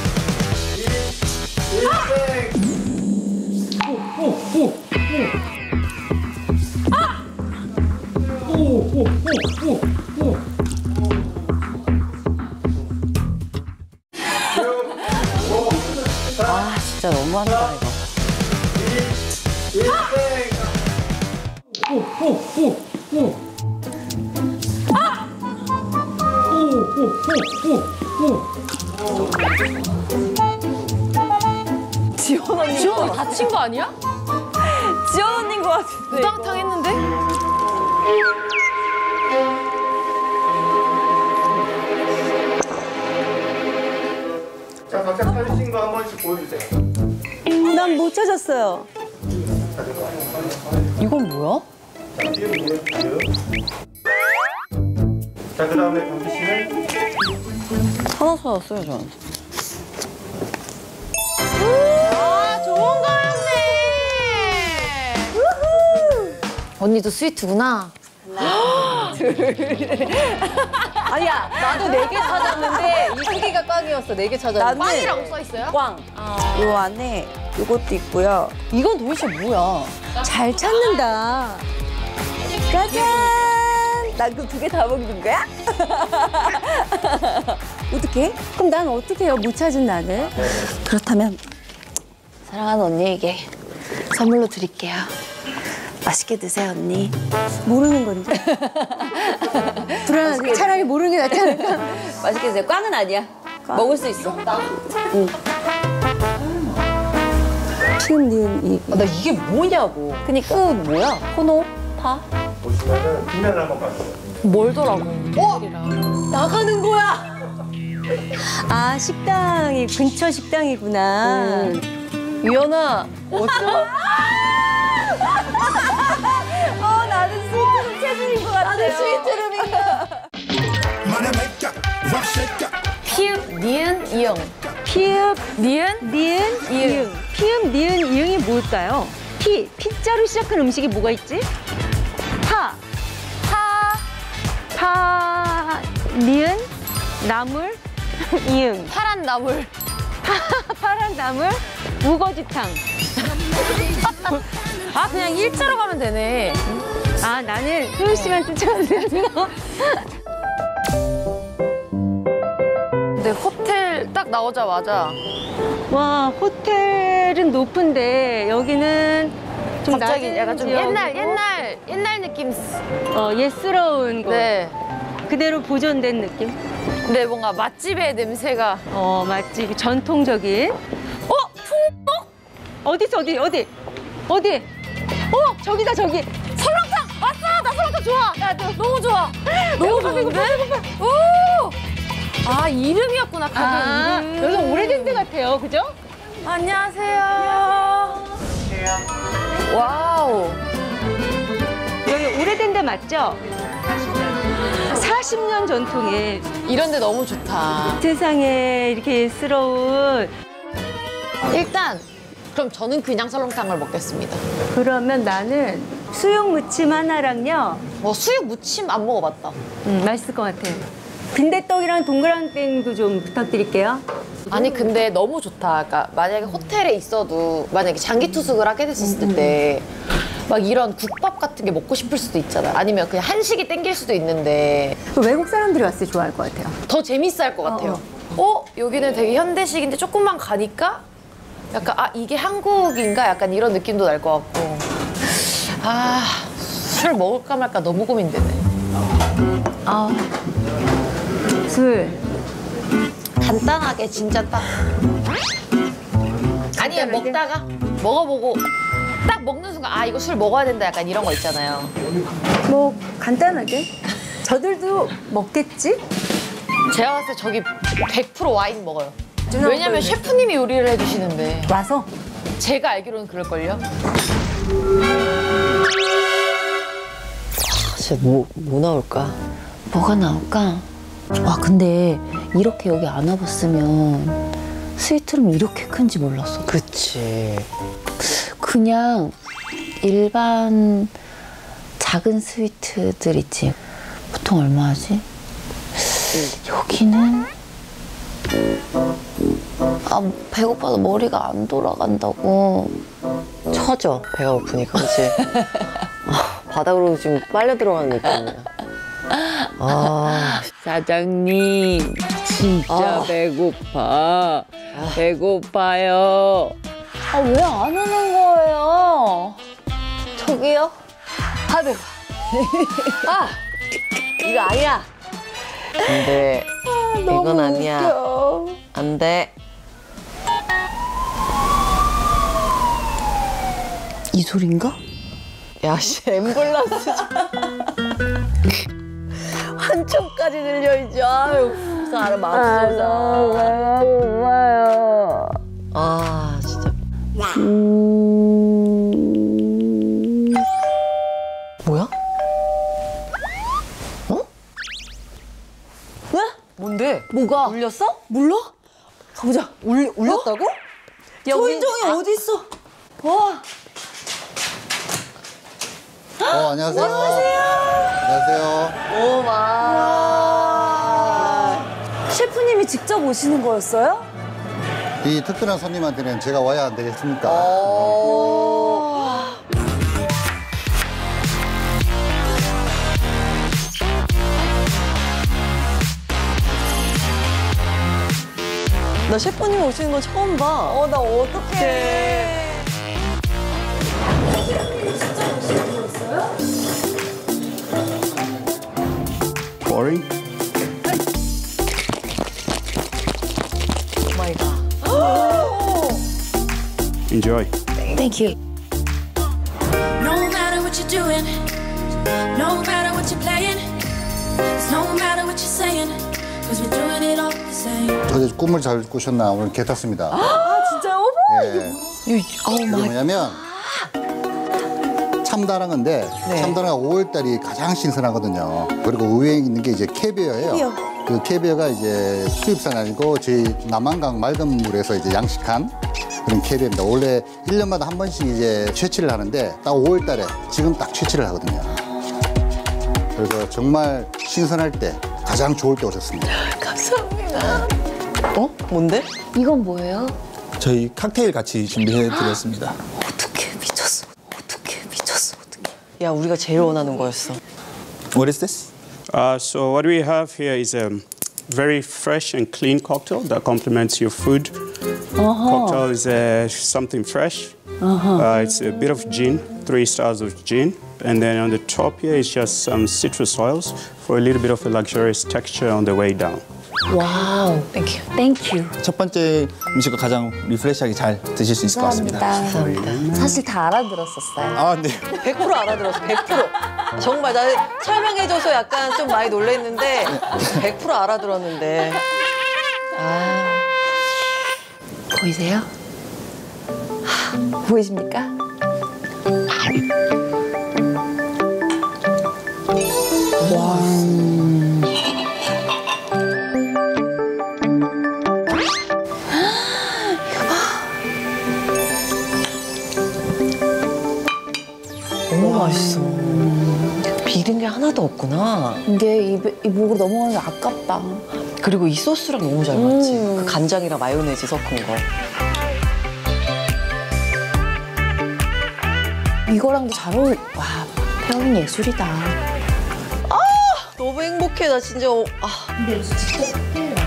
아, 진짜 너무한다, 이거. 지원 언니. 지원 언니 다친 거 아니야? 지원 언니인 것 같은데. 우당탕 했는데? 각자 펴신 거 한 번씩 보여주세요. 난 못 찾았어요. 이건 뭐야? 자, 그 다음에 경기 씨는 하나 찾았어요, 저는. 아, 좋은 거였네. 언니도 스위트구나. 아니야, 나도 네 개 찾았는데 이 두 개가 꽝이었어. 네 개 찾았는데. 꽝이라고 써 있어요? 꽝. 요 안에 요것도 있고요. 이건 도대체 뭐야? 잘 찾는다. 짜잔! 난 그 두 개 다 먹는 거야? 어떡해? 그럼 난 어떻게 해요? 못 찾은 나는? 그렇다면 사랑하는 언니에게 선물로 드릴게요. 맛있게 드세요, 언니. 모르는 건데. 불안하게. 차라리 모르는 게 낫지 않을까? 맛있게 드세요. 꽝은 아니야. 먹을 수 있어. 응. 피음, 니은, 이. 아, 나 이게 뭐냐고. 그니까. 그 뭐야? 호노, 파. 보시면은 뒷면을 한번 봐주세요. 멀더라고. 어? 나가는 거야. 아, 식당이, 근처 식당이구나. 음. 유연아, 어쩌? 어, 나는 스위트룸 체질인 것 같아요. 나는 스위트룸인가? 피읍, 니은, 이응. 피읍, 니은, 니은, 이응. 피읍, 니은, 이응이 뭘까요? 피, 피자로 시작한 음식이 뭐가 있지? 파, 파, 파, 니은, 나물, 이응. 파란 나물. 파, 파란 나물, 우거지탕. 아, 그냥 일자로 가면 되네. 아, 나는 소유 씨만 쫓아가면 되는 거? 근데 호텔 딱 나오자마자 와, 호텔은 높은데 여기는 좀 갑자기 낮은 약간 좀 지역이고, 옛날, 옛날, 옛날 느낌. 어, 옛스러운 곳. 네. 그대로 보존된 느낌? 근데 뭔가 맛집의 냄새가. 어, 맛집, 전통적인. 어? 풍목? 어디서, 어디, 어디? 어디? 어, 저기다, 저기. 설렁탕! 왔어! 나 설렁탕 좋아! 나도 너무 좋아! 너무 좋은데? 오! 아, 이름이었구나, 가게 아, 이름. 여기 오래된 데 같아요, 그죠? 안녕하세요. 와우. 여기 오래된 데 맞죠? 사십 년 전통의 이런 데 너무 좋다. 세상에 이렇게 예스러운. 일단 그럼 저는 그냥 설렁탕을 먹겠습니다. 그러면 나는 수육 무침 하나랑요. 뭐 수육 무침 안 먹어봤다. 음, 맛있을 것 같아요. 빈대떡이랑 동그랑땡도 좀 부탁드릴게요. 아니 근데 너무 좋다. 그러니까 만약에 호텔에 있어도 만약에 장기 투숙을 하게 됐었을 때 막 이런 국밥 같은 게 먹고 싶을 수도 있잖아. 아니면 그냥 한식이 땡길 수도 있는데 외국 사람들이 왔을 때 좋아할 것 같아요. 더 재밌어 할 것 같아요. 어, 어? 여기는 되게 현대식인데 조금만 가니까 약간 아 이게 한국인가? 약간 이런 느낌도 날 것 같고. 아, 술 먹을까 말까 너무 고민되네. 아, 술. 간단하게 진짜 딱. 아니야 먹다가 먹어보고 딱 먹는 순간 아 이거 술 먹어야 된다 약간 이런 거 있잖아요. 뭐 간단하게. 저들도 먹겠지? 제가 봤을 때 저기 백 퍼센트 와인 먹어요. 왜냐면 셰프님이 요리를 해주시는데. 와서? 제가 알기로는 그럴걸요? 진짜 뭐, 뭐 나올까? 뭐가 나올까? 와, 근데 이렇게 여기 안 와봤으면 스위트룸 이렇게 큰지 몰랐어. 그치. 그냥 일반 작은 스위트들 있지. 보통 얼마 하지? 여기는 아 배고파서 머리가 안 돌아간다고. 처져, 배가 고프니까, 그치? 아, 바닥으로 지금 빨려 들어가는 느낌이야. 아, 사장님 진짜 아. 배고파. 배고파요. 아 왜 안 오는 거예요? 저기요? 아 배고. 아! 이거 아니야! 안 돼. 아, 이건 아니야. 웃겨. 안 돼. 이 소린가? 야, 씨, 앰뷸런스. 한참까지 들려, 이제. 아유, 알아, 맙소사. 배가 고파요. 아, 진짜. 음... 뭐야? 어? 왜? 뭔데? 뭐가? 울렸어? 몰라? 가보자. 울, 울렸다고? 야, 초인종이 우리- 아. 어디 있어? 와. 어, 안녕하세요. 안녕하세요. 오마. 셰프님이 직접 오시는 거였어요? 이 특별한 손님한테는 제가 와야 안 되겠습니까? 나 셰프님 오시는 거 처음 봐. 어, 나 어떡해. Boring? 오 마이 갓. Enjoy. Thank you. No matter what you're doing, no matter what you're playing, no matter what you're saying, cause we're doing it all the same. 어제 꿈을 잘 꾸셨나? 오늘 개 탔습니다. 아, 진짜요? 어머, 예. 이게 이게 뭐냐면 참다랑어인데 네. 참다랑어 오월달이 가장 신선하거든요. 그리고 의외에 있는 게 이제 캐비어예요. 캐비어. 그 캐비어가 이제 수입산 아니고 저희 남한강 맑은 물에서 이제 양식한 그런 캐비어입니다. 원래 일 년마다 한 번씩 이제 채취를 하는데 딱 오월달에 지금 딱 채취를 하거든요. 그래서 정말 신선할 때 가장 좋을 때 오셨습니다. 감사합니다. 어? 뭔데? 이건 뭐예요? 저희 칵테일 같이 준비해 드렸습니다. 어떡해, 미쳤어. 어떡해, 미쳤어. 어떡해. 야, 우리가 제일 원하는 거였어. What is this? Uh, so what we have here is a very fresh and clean cocktail that complements your food. Uh-huh. Cocktail is uh, something fresh. Uh-huh. Uh, it's a bit of gin, three stars of gin. And then on the top here is just some citrus oils for a little bit of a luxurious texture on the way down. 와우. 땡큐. 땡큐. 첫 번째 음식을 가장 리프레시하게 잘 드실 수 있을 것 같습니다. 감사합니다. 사실 다 알아들었었어요. 아, 네. 백 퍼센트 알아들었어, 백 퍼센트. 정말 나 설명해줘서 약간 좀 많이 놀랬는데 백 퍼센트 알아들었는데. 아. 보이세요? 보이십니까? 와. 너무 맛있어. 비린 게 하나도 없구나. 이게 입에, 이 목으로 넘어가는 게 아깝다. 그리고 이 소스랑 너무 잘 맞지. 그 간장이랑 마요네즈 섞은 거. 이거랑도 잘 어울. 와, 표현 예술이다. 아, 너무 행복해. 나 진짜. 어, 아. 근데 직접 칵테일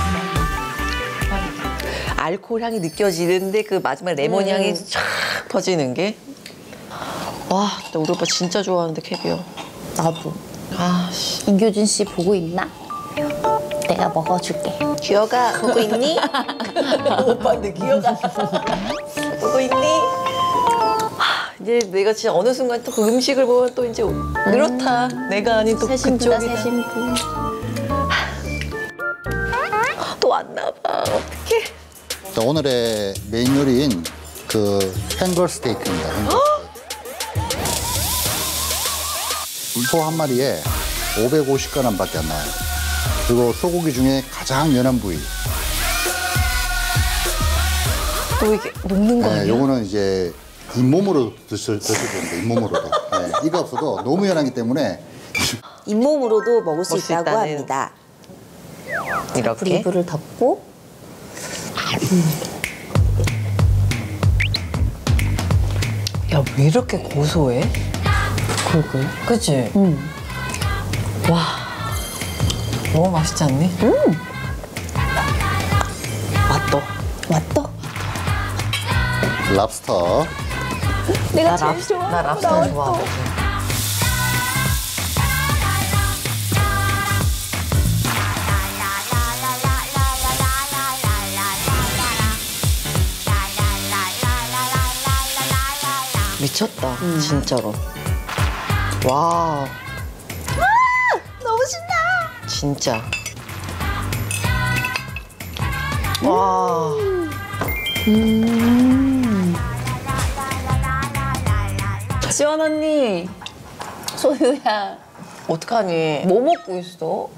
알코올 향이 느껴지는데 그 마지막 레몬 음. 향이 쫙 퍼지는 게. 와, 나 우리 오빠 진짜 좋아하는데 캐비어. 나도. 아, 씨. 이교진 씨 보고 있나? 내가 먹어줄게. 기어가 보고 있니? 오빠인데 기어가 보고 있니? 하, 이제 내가 진짜 어느 순간 또 그 음식을 보면 또 이제 그렇다. 내가 아닌 또 새 신부다, 그쪽이다. 새 신부. 또 왔나 봐. 어떡해. 자, 오늘의 메인 요리인 그 팽걸 스테이크입니다. 팽걸. 소 한 마리에 오백오십 그램밖에 안 나와요. 그리고 소고기 중에 가장 연한 부위. 또 이게 녹는 거 아니야? 네, 요거는 이제 잇몸으로 드실, 드실 겁니다. 잇몸으로도. 네, 이가 없어도 너무 연하기 때문에 잇몸으로도 먹을 수 먹을 수 있다고 있다는. 합니다. 이렇게. 브리브를 덮고. 야, 왜 이렇게 고소해? 그러게. 그치? 응. 와, 너무 맛있지 않니? 음. 맛도. 맛도. 랍스터. 내가 나 제일 랍- 좋아. 나 랍스터 좋아하거든. 미쳤다, 진짜로. 와우. 너무 신나. 진짜. 와. 음. 지원 언니, 소유야. 어떡하니? 뭐 먹고 있어?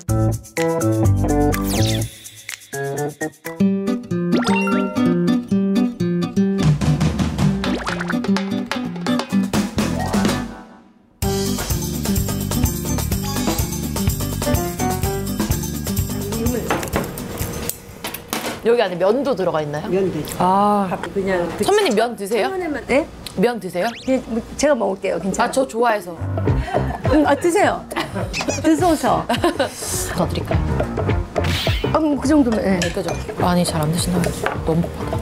여기 안에 면도 들어가 있나요? 면 되죠. 아, 그냥 그 선배님 면 드세요? 천원에만 네? 면 드세요? 뭐 제가 먹을게요. 괜찮아요. 아, 저 좋아해서. 응, 아 드세요. 드셔서. 더 드릴까요? 아, 뭐 그 정도면. 네. 네, 그죠? 많이 잘 안 드시나 봐요. 너무 복하다.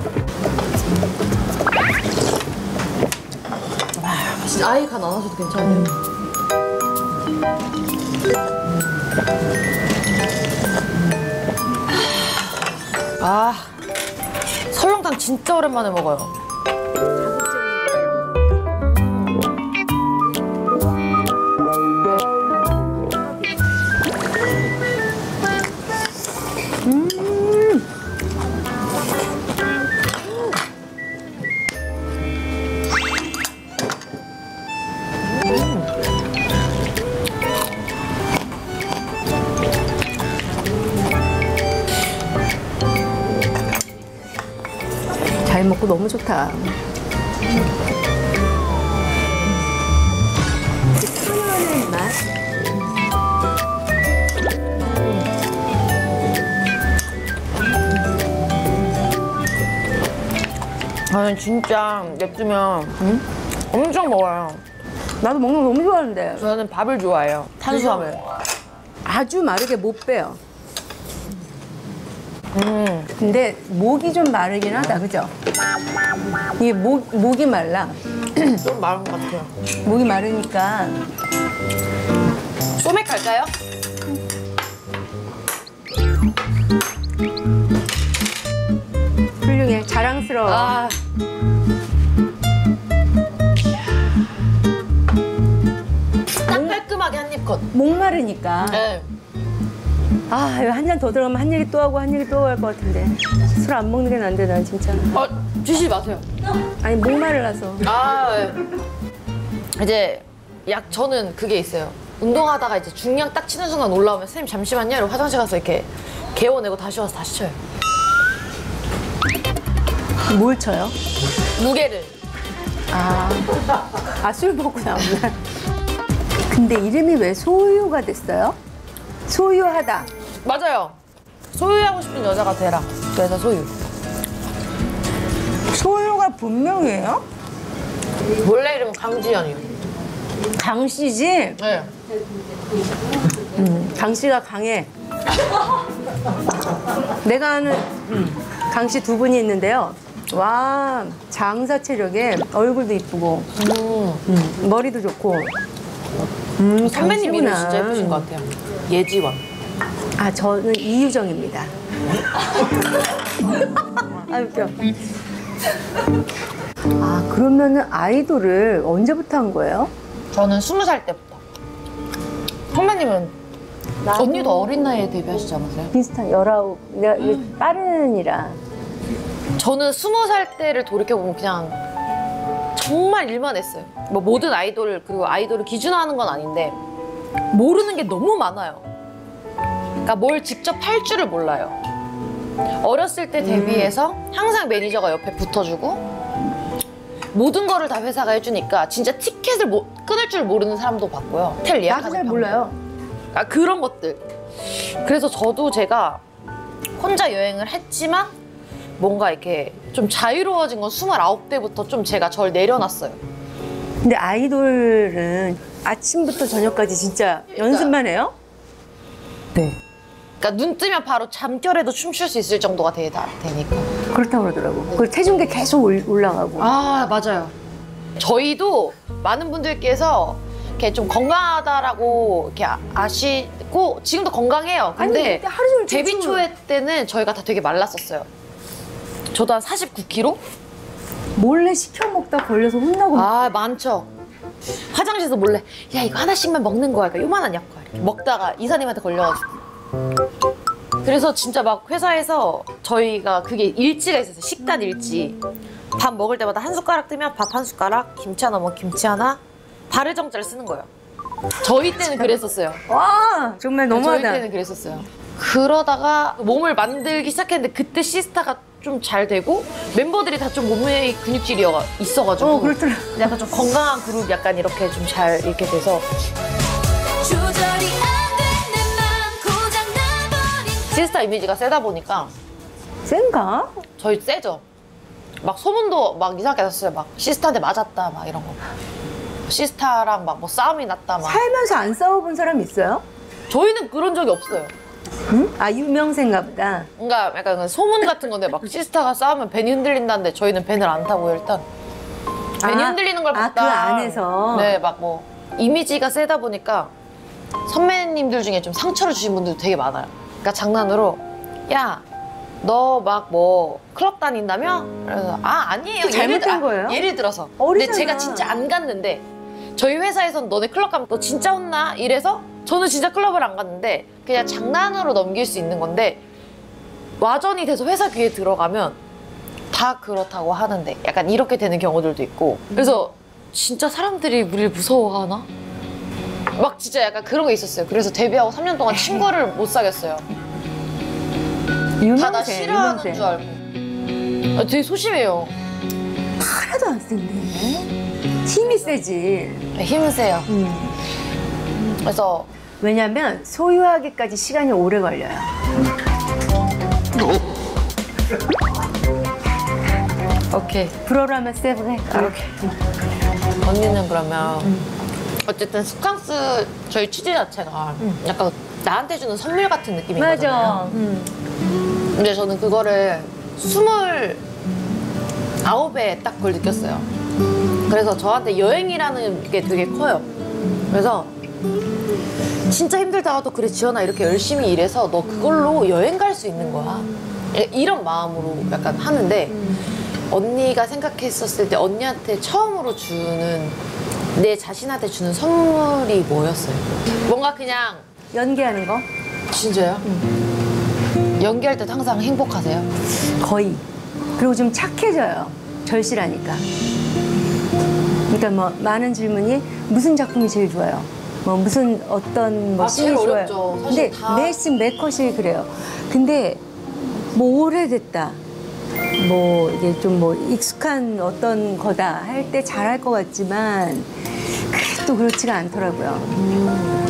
아, 진짜 아이가 나눠서도 괜찮아요. 아, 설렁탕 진짜 오랜만에 먹어요. 잘 먹고 너무 좋다. 천연의 맛. 저는 진짜 냅두면 응? 엄청 먹어요. 나도 먹는 거 너무 좋아하는데. 저는 밥을 좋아해요. 탄수화물. 아주 마르게 못 빼요. 음. 근데 목이 좀 마르긴 하다, 그죠? 이게 목, 목이 말라. 좀 마른 것 같아요. 목이 마르니까. 소맥 갈까요? 훌륭해, 자랑스러워. 아. 딱 깔끔하게 한 입 컷. 목 마르니까. 네. 아, 이거 한 잔 더 들어가면 한 얘기 또 하고 한 얘기 또 할 것 같은데. 술 안 먹는 게 난데, 난 진짜. 어, 드시지 마세요. 아니, 목 마르라서. 아, 네. 이제 약 저는 그게 있어요. 운동하다가 이제 중량 딱 치는 순간 올라오면 선생님 잠시만요. 이러고 화장실 가서 이렇게 개워내고 다시 와서 다시 쳐요. 뭘 쳐요? 무게를. 아, 아, 술 먹고 나오나? 근데 이름이 왜 소유가 됐어요? 소유하다. 맞아요. 소유하고 싶은 여자가 되라. 그래서 소유. 소유가 본명이에요? 원래 이름은 강지연이요. 강씨지? 네. 음, 강씨가 강해. 내가 아는 음, 강씨 두 분이 있는데요. 와, 장사 체력에 얼굴도 이쁘고 음. 음, 머리도 좋고. 음, 선배님 이름 강씨구나. 진짜 예쁘신 것 같아요. 예지원. 아, 저는 이유정입니다. 아, 웃겨. 아, 그러면은 아이돌을 언제부터 한 거예요? 저는 스무 살 때부터. 선배님은 언니도 어린 나이에 데뷔하시지 않았어요? 비슷한 열아홉. 내가 이게 빠른이라. 저는 스무 살 때를 돌이켜보면 그냥 정말 일만 했어요. 뭐 모든 아이돌 그리고 아이돌을 기준화하는 건 아닌데 모르는 게 너무 많아요. 그러니까 뭘 직접 할 줄을 몰라요. 어렸을 때 데뷔해서 항상 매니저가 옆에 붙어주고 모든 거를 다 회사가 해주니까 진짜 티켓을 모, 끊을 줄 모르는 사람도 봤고요. 호텔 예약하는 나도 잘 방법. 몰라요. 아, 그런 것들. 그래서 저도 제가 혼자 여행을 했지만 뭔가 이렇게 좀 자유로워진 건 스물아홉 때부터 좀 제가 절 내려놨어요. 근데 아이돌은 아침부터 저녁까지 진짜 연습만 해요? 네. 그러니까 눈 뜨면 바로 잠결에도 춤출 수 있을 정도가 되, 되니까. 그렇다고 그러더라고. 그리고 체중계 계속 올- 올라가고. 아, 맞아요. 저희도 많은 분들께서 이렇게 좀 건강하다라고 이렇게 아- 아시고 지금도 건강해요. 근데 아니, 근데 하루 종일 데뷔 춤추면- 초에 때는 저희가 다 되게 말랐었어요. 저도 한 사십구 킬로그램? 몰래 시켜 먹다 걸려서 혼나고. 아, 많죠. 화장실에서 몰래 야 이거 하나씩만 먹는 거야. 그러니까 요만한 약과 이렇게 먹다가 이사님한테 걸려가지고 그래서 진짜 막 회사에서 저희가 그게 일지가 있었어요. 식단 일지. 밥 먹을 때마다 한 숟가락 뜨면 밥 한 숟가락, 김치 하나 먹으면 김치 하나, 발의 정자를 쓰는 거예요. 저희 때는 그랬었어요. 와 정말 너무하다. 저희 때는 그랬었어요. 그러다가 몸을 만들기 시작했는데 그때 시스타가 좀 잘 되고 멤버들이 다 좀 몸에 근육질이 있어가지고 어, 그렇더라. 약간 좀 건강한 그룹 약간 이렇게 좀 잘 이렇게 돼서 시스타 이미지가 세다 보니까 센가? 저희 세죠. 막 소문도 막 이상하게 났어요. 막 시스타한테 맞았다 막 이런 거. 시스타랑 막 뭐 싸움이 났다 막. 살면서 안 싸워본 사람 있어요? 저희는 그런 적이 없어요. 응? 아 유명세인가 보다. 그러니까 약간 소문 같은 건데 막 시스타가 싸우면 벤이 흔들린다는데 저희는 벤을 안 타고요 일단. 벤이 아, 흔들리는 걸 아, 봤다. 그 안에서? 네, 막 뭐 이미지가 세다 보니까 선배님들 중에 좀 상처를 주신 분들도 되게 많아요. 그러니까 장난으로 야, 너 막 뭐 클럽 다닌다며? 그래서 아 아니에요. 잘못된 예를, 아, 거예요? 예를 들어서. 어리잖아. 근데 제가 진짜 안 갔는데 저희 회사에서는 너네 클럽 가면 너 진짜 혼나? 이래서 저는 진짜 클럽을 안 갔는데 그냥 장난으로 넘길 수 있는 건데 와전이 돼서 회사 귀에 들어가면 다 그렇다고 하는데 약간 이렇게 되는 경우들도 있고 그래서 진짜 사람들이 우리를 무서워하나? 막 진짜 약간 그런 게 있었어요. 그래서 데뷔하고 삼 년 동안 친구를 못 사귀었어요. 다 나 유명세, 싫어하는 유명세. 줄 알고. 아, 되게 소심해요. 하나도 안 센데. 힘이 세지. 힘은 세요. 음. 그래서 왜냐면 소유하기까지 시간이 오래 걸려요. 오케이. 불어라면 세븐 할까? 이렇게. 언니는 그러면 어쨌든 스캉스 저희 취지 자체가 약간 나한테 주는 선물 같은 느낌인 맞아. 거잖아요. 근데 저는 그거를 스물 아홉에 딱 그걸 느꼈어요. 그래서 저한테 여행이라는 게 되게 커요. 그래서 진짜 힘들다가도 그래 지연아 이렇게 열심히 일해서 너 그걸로 여행 갈 수 있는 거야. 이런 마음으로 약간 하는데 언니가 생각했었을 때 언니한테 처음으로 주는 내 자신한테 주는 선물이 뭐였어요? 뭔가 그냥 연기하는 거? 진짜요? 응. 연기할 때도 항상 행복하세요? 거의. 그리고 좀 착해져요. 절실하니까. 그러니까 뭐 많은 질문이 무슨 작품이 제일 좋아요? 뭐 무슨 어떤 뭐 아, 씬이 제일 좋아요? 어렵죠. 사실 근데 다. 매 씬 매 컷이 그래요. 근데 뭐 오래됐다. 뭐 이게 좀 뭐 익숙한 어떤 거다 할 때 잘할 것 같지만 그게 또 그렇지가 않더라고요. 음.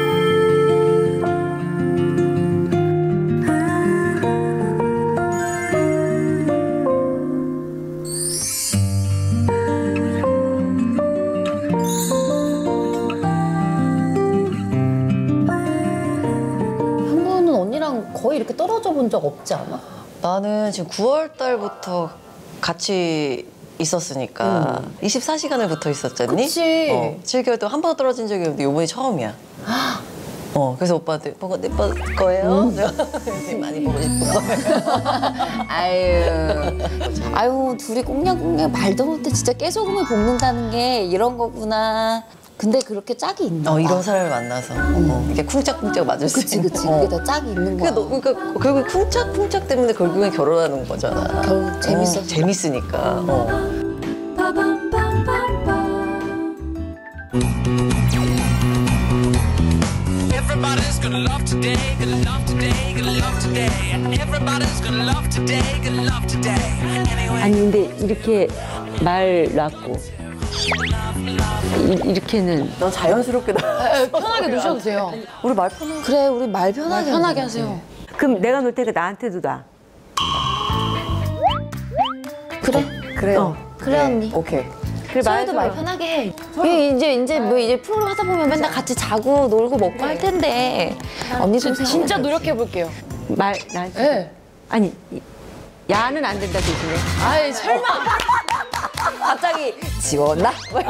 현무는 언니랑 거의 이렇게 떨어져 본 적 없지 않아? 나는 지금 구월 달부터 같이 있었으니까 음. 이십사 시간을 붙어 있었잖니? 그치. 어, 칠 개월 동안 한 번도 떨어진 적이 없는데 이번이 처음이야. 어, 그래서 오빠한테 보고 내 거예요? 많이 보고 싶은 거예요. 아유, 아유 둘이 꽁냥꽁냥 말도 못해 진짜 깨소금을 볶는다는 게 이런 거구나. 근데 그렇게 짝이 있나 봐. 어, 이런 사람을 만나서 어, 이렇게 쿵짝쿵짝 맞을 수 그치 있는. 그치 어. 그게 다 짝이 있는 거야. 그러니까, 너, 그러니까 결국 쿵짝쿵짝 때문에 결국엔 결혼하는 거잖아. 결국 재밌어서. 어, 재밌으니까. 어. Everybody's gonna love today, gonna love today, gonna love today. Everybody's gonna love today, gonna love today. Anyway. 아니 근데 이렇게 말 놨고 이, 이렇게는 너 자연스럽게 나. 편하게 놓으셔도 돼요. 우리 말 편하게. 그래 우리 말 편하게 편하게 하자. 하세요. 그럼 내가 놓을 테니까 나한테도 놔. 그래 그래요. 어, 그래 언니. 오케이. 그래 소희도 말 편하게 해. 이게 이제 이제 뭐 이제 프로그램 하다 보면 맨날 같이 자고 놀고 먹고 할 텐데 언니도 진짜 노력해 볼게요. 말 나한테. 네. 아니 이- 야는 안 된다 대신에. 아이 설마. 갑자기 지웠나?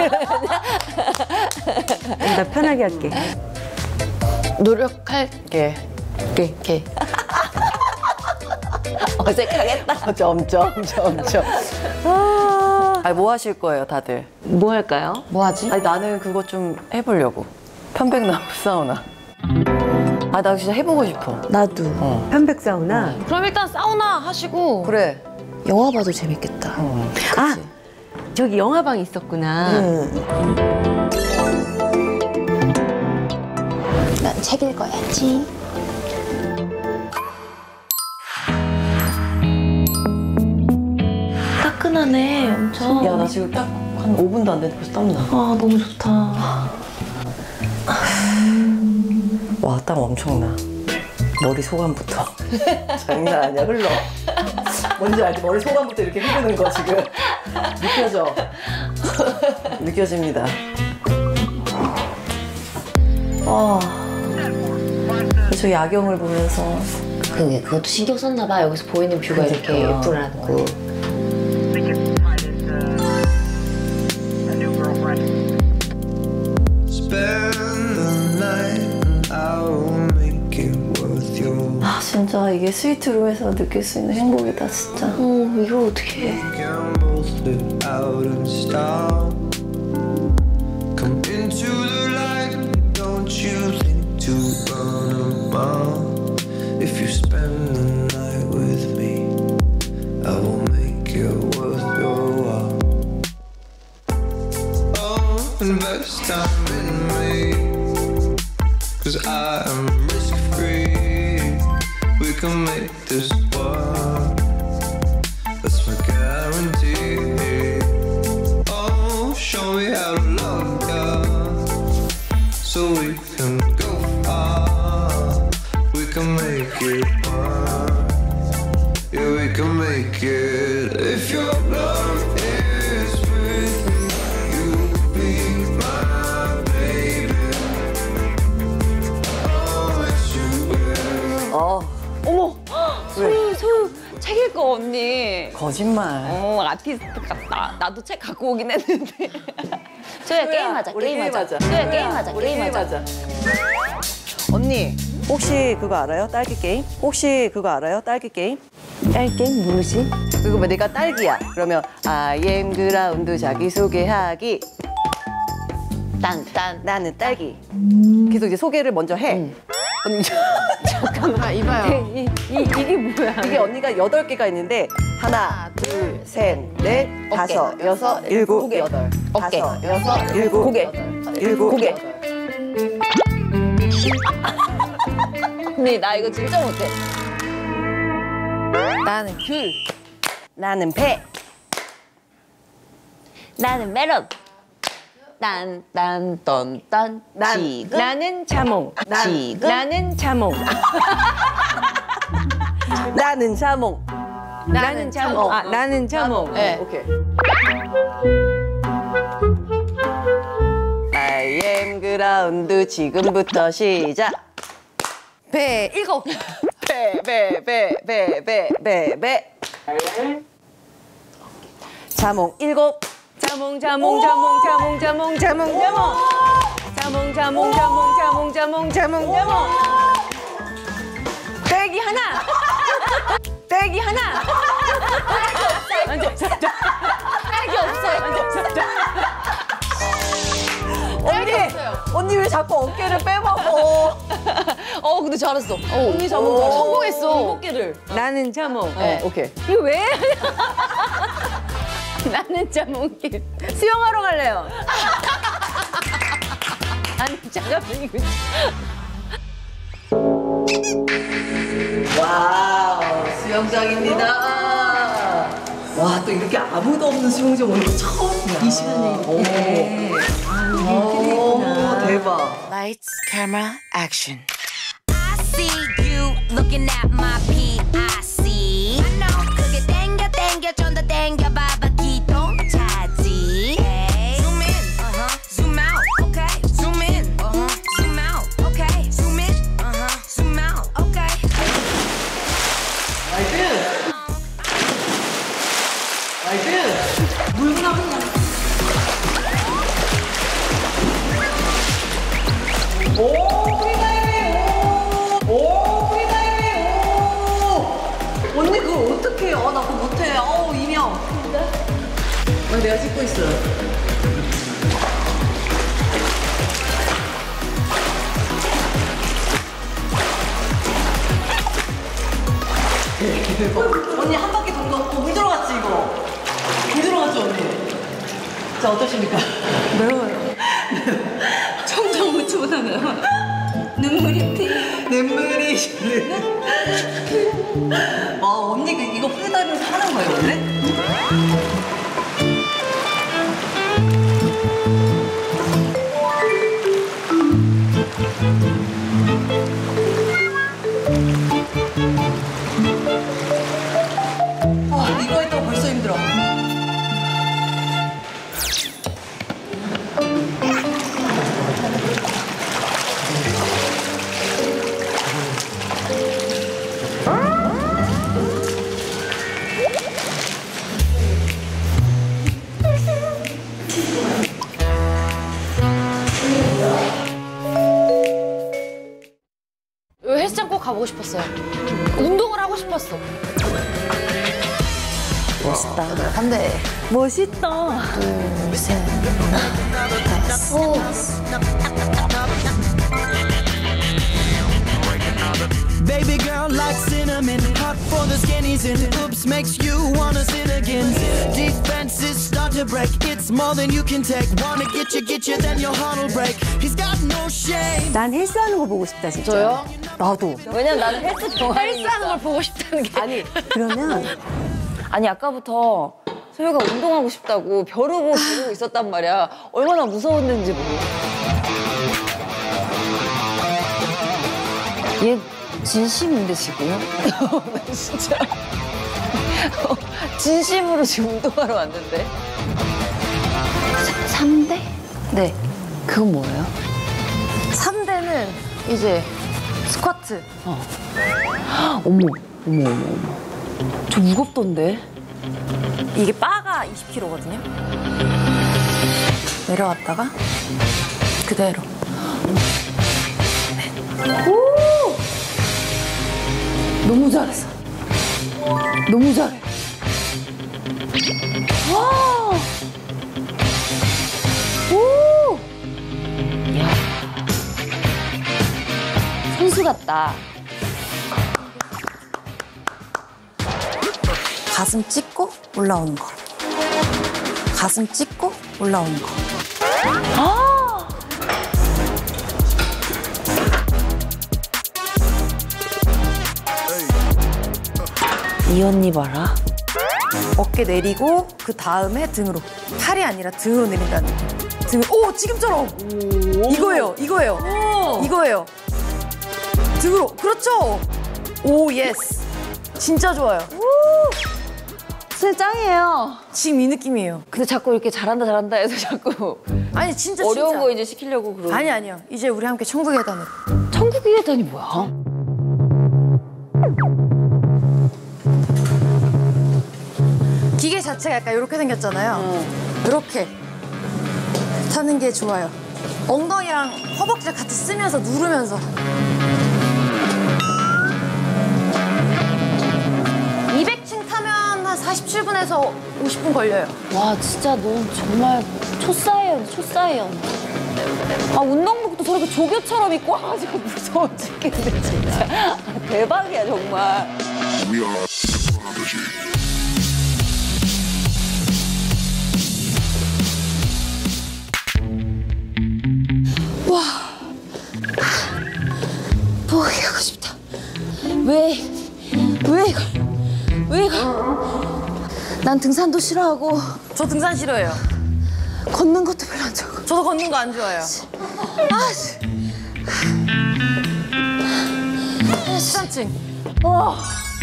나 편하게 할게. 노력할게. 오케이. 오케이. 어색하겠다. 점점 점점. 아, 아니, 뭐 하실 거예요, 다들? 뭐 할까요? 뭐 하지? 아니, 나는 그거 좀 해보려고. 편백나무 사우나. 아, 나 진짜 해보고 싶어. 나도. 어. 편백 사우나. 그럼 일단 사우나 하시고. 그래. 영화 봐도 재밌겠다. 어. 아, 저기 영화방 있었구나. 음. 난 책 읽어야지. 따끈하네, 엄청. 야, 나 지금 딱 한 오 분도 안 됐는데 벌써 땀나. 아, 너무 좋다. 와, 땀 엄청나. 머리 소감부터. 장난 아니야, 흘러. 뭔지 알지? 머리 소감부터 이렇게 흐르는 거 지금. 느껴져. 느껴집니다. 아, 저 야경을 보면서. 그게 그것도 신경 썼나 봐. 여기서 보이는 뷰가 그러니까. 이렇게 예쁘라고. 아, 진짜 이게 스위트룸에서 느낄 수 있는 행복이다, 진짜. 어, 이걸 어떻게 해. If you spend the night with me, I will make it worth your while. Oh, invest time in me, cause I am risk free. We can make this work, that's my guarantee. Oh, show me how to love you, so we can go far. We can make it work. Yeah, we can make it. If your love is with me, you'll be my baby. Oh, it's you will. 어. 어머! 소유, 소유 책 읽어, 언니. 거짓말. 어, 아티스트 같다. 나도 책 갖고 오긴 했는데. 소야, 게임하자, 우리 게임하자. 소야, 게임하자, 우리 게임하자. 언니, 혹시 그거 알아요? 딸기 게임? 혹시 그거 알아요? 딸기 게임? 딸기 게임 뭐지? 그거 뭐 내가 딸기야. 그러면 I am 그라운드 자기소개하기. 딴, 딴. 나는 딸기. 계속 이제 소개를 먼저 해. 언니, 잠깐만. 아, 이봐요. 이, 이, 이게 뭐야? 이게 언니가 여덟 개가 있는데 하나, 둘, 셋, 넷, 다섯, 여섯, 일곱, 여덟. 어깨. 다섯, 여섯, 일곱, 고개. 일곱, 고개. 여덟. 언니, 나 이거 진짜 못해. 나는 귤. 나는 배. 나는 메론. 딴, 딴, 딴, 딴. 난, 지금. 나는 자몽. 난, 지금. 나는 자몽. 나는 자몽. 나는 자몽. 아, 나는 자몽. 네. 오케이. I am 그라운드 지금부터 시작. 배 일곱. 배, 배, 배, 배, 배, 배, 배. 자몽 일곱. 자몽, 자몽, 자몽, 자몽, 자몽, 자몽, 자몽. 자몽, 자몽, 자몽, 자몽, 자몽, 자몽, 자몽. 딸기 하나. 딸기 하나. 딸기 없어요. 언니, 언니 왜 자꾸 어깨를 빼먹어? 어, 근데 잘했어. 어, 언니 자몽 잘했어. 성공했어. 일곱 개를. 나는 자몽. 네, 오케이. 이거 왜? 나는 자몽길. 수영하러 갈래요. 아니, 잠깐만, 이거. 와우, 수영장입니다. 와, 또 이렇게 아무도 없는 수영장 오는 거 처음이야. 이 시간에 이렇게. 오, 대박. Lights, camera, action. I see you looking at my P I C. I know 그게 땡겨 땡겨 좀 더 땡겨 봐봐 기동차지. Zoom in, uh-huh. Zoom out, okay. Zoom in, uh-huh. Zoom out, okay. Zoom in, uh-huh. Zoom out, okay. 나이스. 나이스. 물고 나온다. 오, 프리다이빙! 오! 오, 프리다이빙! 오! 언니 그걸 어떻게 해? 아, 나 그거 못해. 어우, 이명. 아, 내가 찍고 있어요. 대박. 언니 한 바퀴 돈 거, 어, 물 들어갔지 이거? 물 들어갔죠 언니? 자 어떠십니까? 매워요. 청정무치보다 매워. 눈물이 피. 눈물이 와 언니 이거 프리다이빙에서 하는 거예요 원래? 아 이거 했다고 벌써 힘들어. 헬스장 꼭 가보고 싶었어요. 운동을 하고 싶었어. 멋있다. 한 대. 멋있다. 둘, 셋, Baby girl like cinnamon, hot for the skinnies and oops makes you wanna sin again. Defenses start to break, it's more than you can take. Wanna get you, get you, then your heart'll break. He's got no shame. 난 헬스하는 거 보고 싶다 진짜. 저요? 나도. 왜냐면 나는 헬스 동아리 헬스하는 걸 보고 싶다는 게 아니. 그러면 아니 아까부터 소유가 운동하고 싶다고 벼르고 벼르고 있었단 말이야. 얼마나 무서웠는지 모르. 얘 진심인데 지금? 나 진짜 진심으로 지금 운동하러 왔는데. 삼 대? 네. 그건 뭐예요? 삼 대는 이제 스쿼트. 어. 어머, 어머, 어머, 어머. 저 무겁던데? 이게 바가 이십 킬로그램거든요. 내려왔다가 그대로. 네. 오! 너무 잘했어. 너무 잘해. 와! 오! 야. 선수 같다. 가슴 찍고 올라오는 거. 가슴 찍고 올라오는 거. 아! 이 언니 봐라. 어깨 내리고 그 다음에 등으로. 팔이 아니라 등으로 내린다는 느낌. 등을. 오 지금처럼. 오. 이거예요. 이거예요. 오. 이거예요. 등으로. 그렇죠. 오 예스. 진짜 좋아요. 진짜 짱이에요. 지금 이 느낌이에요. 근데 자꾸 이렇게 잘한다 잘한다 해서 자꾸 아니 진짜 어려운 진짜. 거 이제 시키려고 그러고. 아니 아니요. 이제 우리 함께 천국의 계단으로. 천국의 계단이 뭐야? 기계 자체가 약간 이렇게 생겼잖아요. 이렇게 타는 게 좋아요. 엉덩이랑 허벅지를 같이 쓰면서 누르면서. 이백 층 타면 한 사십칠 분에서 오십 분 걸려요. 와 진짜 넌 정말 초사이언 초사이언. 아 운동복도 저렇게 조교처럼 입고 와가지고 무서워 죽겠네 진짜. 아, 대박이야 정말. 와 포기하고 싶다. 왜? 왜 이걸? 왜 이걸? 난 등산도 싫어하고. 저 등산 싫어해요. 걷는 것도 별로 안 좋아하고. 저도 걷는 거 안 좋아해요. 아, 씨. 십삼 층. 어.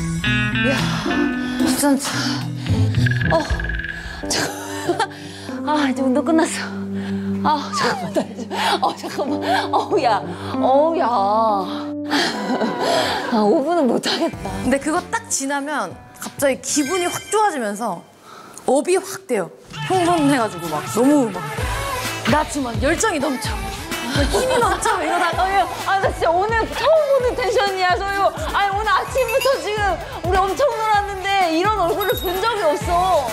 야, 십삼 층. 어. 잠깐. 아, 이제 운동 끝났어. 아, 잠깐만. 나 이제. 어, 잠깐만. 어우, 야. 어우, 야. 아, 오 분은 못 하겠다. 근데 그거 딱 지나면 갑자기 기분이 확 좋아지면서 업이 확 돼요. 흥분해가지고 막 너무 막 나 지금 막 열정이 넘쳐. 힘이 넘쳐 이러다가. 아, 나 진짜 오늘 처음 보는 텐션이야, 소유. 아니, 오늘 아침부터 지금 우리 엄청 놀았는데 이런 얼굴을 본 적이 없어.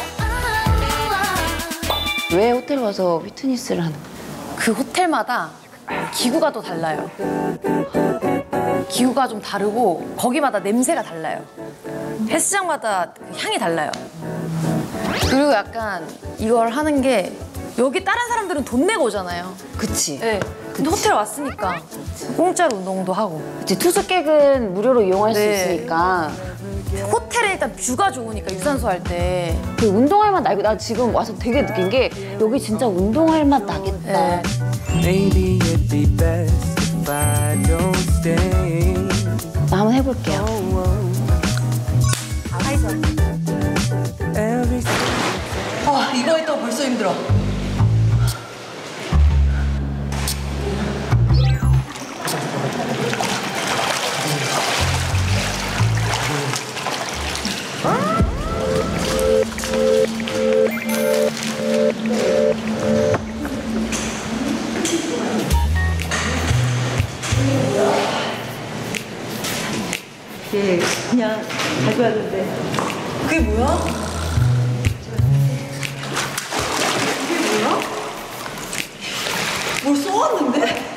왜 호텔 와서 피트니스를 하는 거야? 그 호텔마다 기구가 또 달라요. 기후가 좀 다르고 거기마다 냄새가 달라요. 헬스장마다 향이 달라요. 그리고 약간 이걸 하는 게 여기 다른 사람들은 돈 내고 오잖아요. 그치. 네. 근데 호텔 왔으니까 공짜로 운동도 하고. 그치, 투숙객은 무료로 이용할 수 네. 있으니까. 호텔에 일단 뷰가 좋으니까 유산소 할 때. 그 운동할 맛 나고 나 지금 와서 되게 느낀 게 여기 진짜 운동할 맛 나겠다. 네. Maybe it'd be best if I don't stay. 나 한번 해볼게요. Every 아, 이거 했다고 벌써 힘들어. 예, 그냥 가져왔는데. 그게 뭐야? 그게 뭐야? 뭘 써왔는데?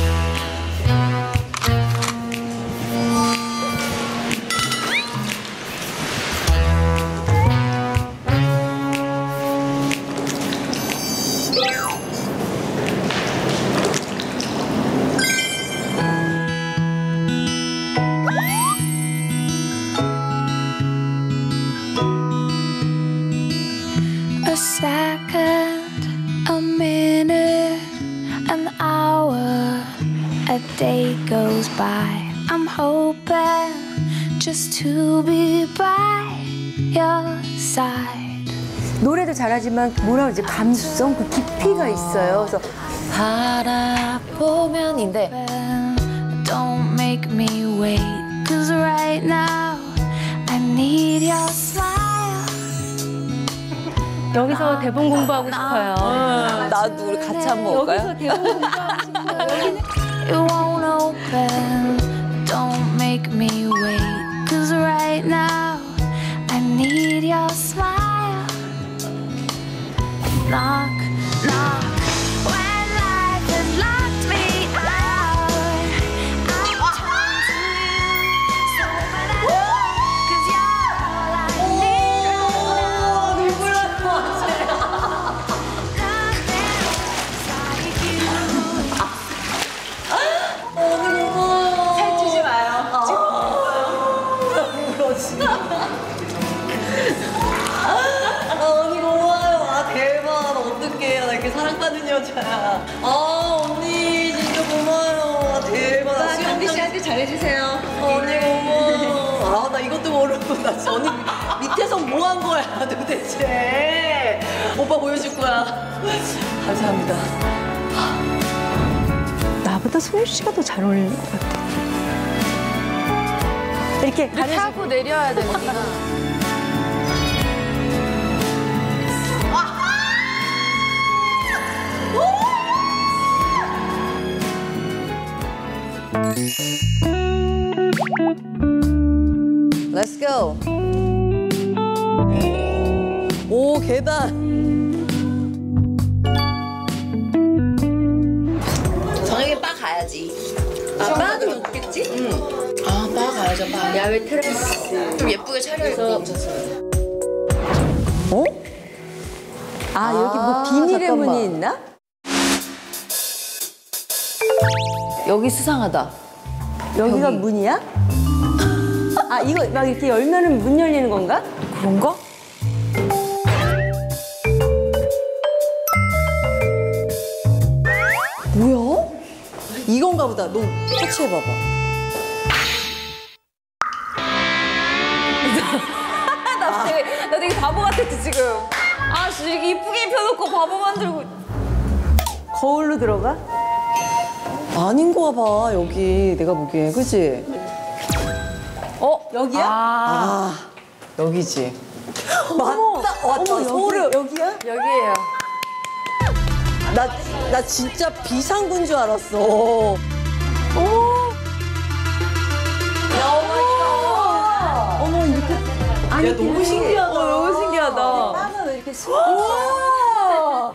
A second, a minute, an hour, a day goes by. I'm hoping just to be by your side. 노래도 잘하지만 뭐라 그러지? 감수성, 그 깊이가 있어요. 그래서 바라보면인데 Don't make me wait, cause right now I need your smile. 여기서 대본 공부하고 싶어요. 나도 우리 같이 한번 볼까요? 여기서 대본 공부하고 싶어요. It won't open, don't make me wait, cause right now I need your smile. Knock, knock, when life has locked me out, I turn to you, so when I know, cause you're all I need right now. 살찌지 마요. 그러지. 아, 언니 고마워요. 아, 대박. 나 어떡해. 나 이렇게 사랑받는 여자야. 아, 언니 진짜 고마워요. 아, 대박. 나 강비 씨한테 잘해주세요. 언니 고마워. 아, 나 이것도 모르고. 나 진짜 언니 밑에서 뭐 한 거야, 도대체. 오빠 보여줄 거야. 감사합니다. 나보다 소유 씨가 더 잘 어울리는 것 같아. 이렇게 이렇게 하고 내려야 되는구나. Let's go. 오, 계단. 저녁에 바 가야지. 아, 바는 없겠지? 응. 아, 바 가야죠, 바. 야외 테라스. 좀 예쁘게 차려입고. 어? 아, 여기 뭐 비밀의 잠깐만. 문이 있나? 여기 수상하다. 여기가 여기. 문이야? 아, 이거 막 이렇게 열면은 문 열리는 건가? 그런가? 뭐야? 이건가 보다. 너 터치해봐봐. 나 되게, 나 되게 바보 같았지, 지금. 아, 진짜 이렇게 이쁘게 입혀놓고 바보 만들고. 거울로 들어가? 아닌 거야 봐, 여기. 내가 보기엔. 그치? 어? 여기야? 아, 여기지. 맞다. 왔다. 어머, 소름. 여기, 여기야? 여기에요. 나, 나 진짜 비상구인 줄 알았어. 오. 어머, 이렇게. 아니, 야, 너무 신기하다. 어, 너무 신기하다. 빵은 왜 이렇게 숨어 우와!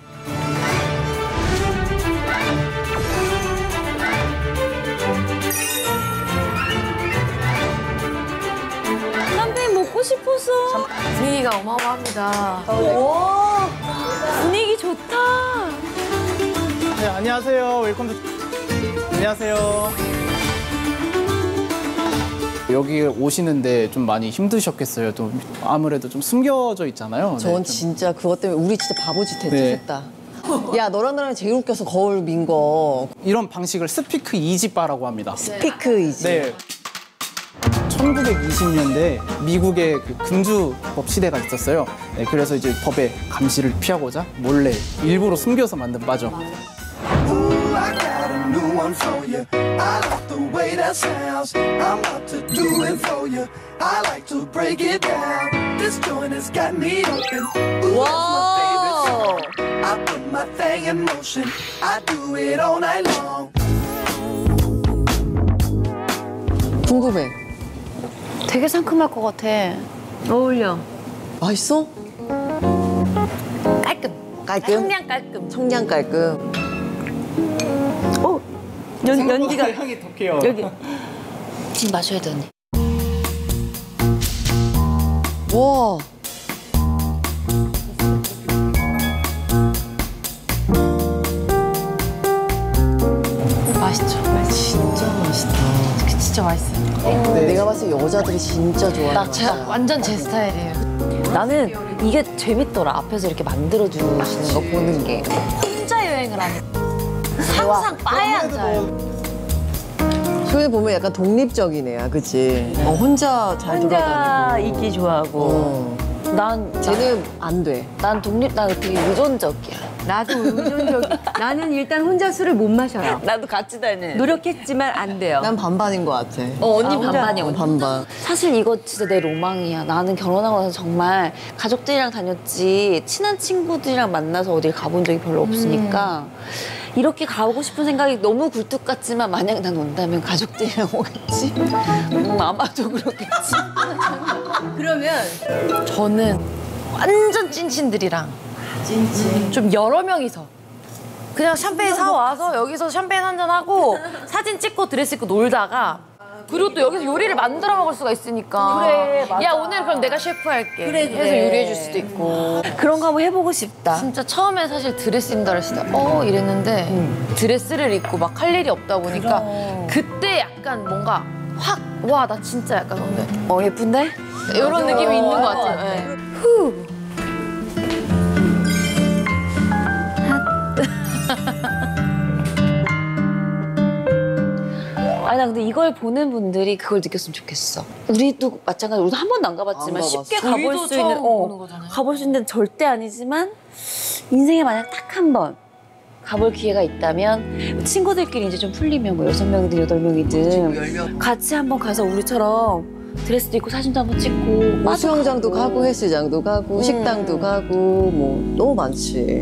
어마어마합니다. 와, 분위기 좋다. 네, 안녕하세요. 웰컴 투. 안녕하세요. 여기 오시는데 좀 많이 힘드셨겠어요. 좀 아무래도 좀 숨겨져 있잖아요. 전 네, 좀. 진짜 그것 때문에 우리 진짜 바보짓 했- 네. 했다. 야, 너랑 나랑 제일 웃겨서 거울 민 거. 이런 방식을 스피크 이지바라고 합니다. 스피크 이지. 네. 천구백이십 년대 미국의 그 금주법 시대가 있었어요. 네, 그래서 이제 법의 감시를 피하고자 몰래 일부러 숨겨서 만든 바죠. I got a new one for you. I like the way that sounds. I'm about to do it for you. I like to break it down. This joint has got me open. Ooh, that's my favorite song. I put my thing in motion. I do it all night long. 궁금해. 되게 상큼할 것 같아. 어울려. 맛있어? 깔끔. 깔끔? 청량 깔끔. 청량 깔끔. 어, 연, 연기가. 향이 덕해요. 여기. 지금 마셔야 돼, 언니. 와. 맛있죠? 진짜 맛있다. 진짜 맛있어요. 네. 내가 봤을 때 여자들이 진짜 좋아하는 나 제, 맛이야. 완전 제 스타일이에요. 나는 이게 재밌더라. 앞에서 이렇게 만들어주시는 거 보는 게. 혼자 여행을 하는. 항상 바에 앉아요. 소연이 보면 약간 독립적인 애야, 그치? 어, 혼자 잘 혼자 돌아다니고. 있기 좋아하고. 어. 난 쟤는 안 돼. 난 독립, 난 되게 의존적이야. 나도 의존적. 나는 일단 혼자 술을 못 마셔요. 나도 같이 다녀. 노력했지만 안 돼요. 난 반반인 것 같아. 어, 언니 아, 혼자- 반반이야. 어, 언니. 반반. 사실 이거 진짜 내 로망이야. 나는 결혼하고 나서 정말 가족들이랑 다녔지 친한 친구들이랑 만나서 어딜 가본 적이 별로 없으니까 이렇게 가고 싶은 생각이 너무 굴뚝 같지만 만약에 난 온다면 가족들이랑 오겠지? 음, 아마도 그렇겠지. 그러면 저는 완전 찐친들이랑 찐친 좀 여러 명이서 그냥 샴페인 사 와서 여기서 샴페인 한잔 하고 사진 찍고 드레스 입고 놀다가 그리고 또 여기서 요리를 만들어 먹을 수가 있으니까 그래, 맞아. 야 오늘 그럼 내가 셰프 할게 그래, 그래. 해서 요리해 줄 수도 있고 그런 거 한번 해보고 싶다. 진짜 처음에 사실 드레스 입는다 그랬을 때 어 이랬는데 드레스를 입고 막 할 일이 없다 보니까 그럼. 그때 약간 뭔가 확 와 나 진짜 약간 오늘 어 예쁜데? 이런 느낌이 있는 것 같아요. 네. 후. 아니 나 근데 이걸 보는 분들이 그걸 느꼈으면 좋겠어. 우리도 마찬가지로 우리도 한 번도 안 가봤지만 안 쉽게 가봤어. 가볼 우리도 수 있는 처음 어, 보는 거잖아요. 가볼 수 있는 데는 절대 아니지만 인생에 만약 딱 한 번 가볼 기회가 있다면 친구들끼리 이제 좀 풀리면 뭐 여섯 명이든 여덟 명이든 같이 한번 가서 우리처럼 드레스도 입고 사진도 한번 찍고 뭐 빠져 수영장도 가고. 가고 헬스장도 가고 음. 식당도 가고 뭐 너무 많지.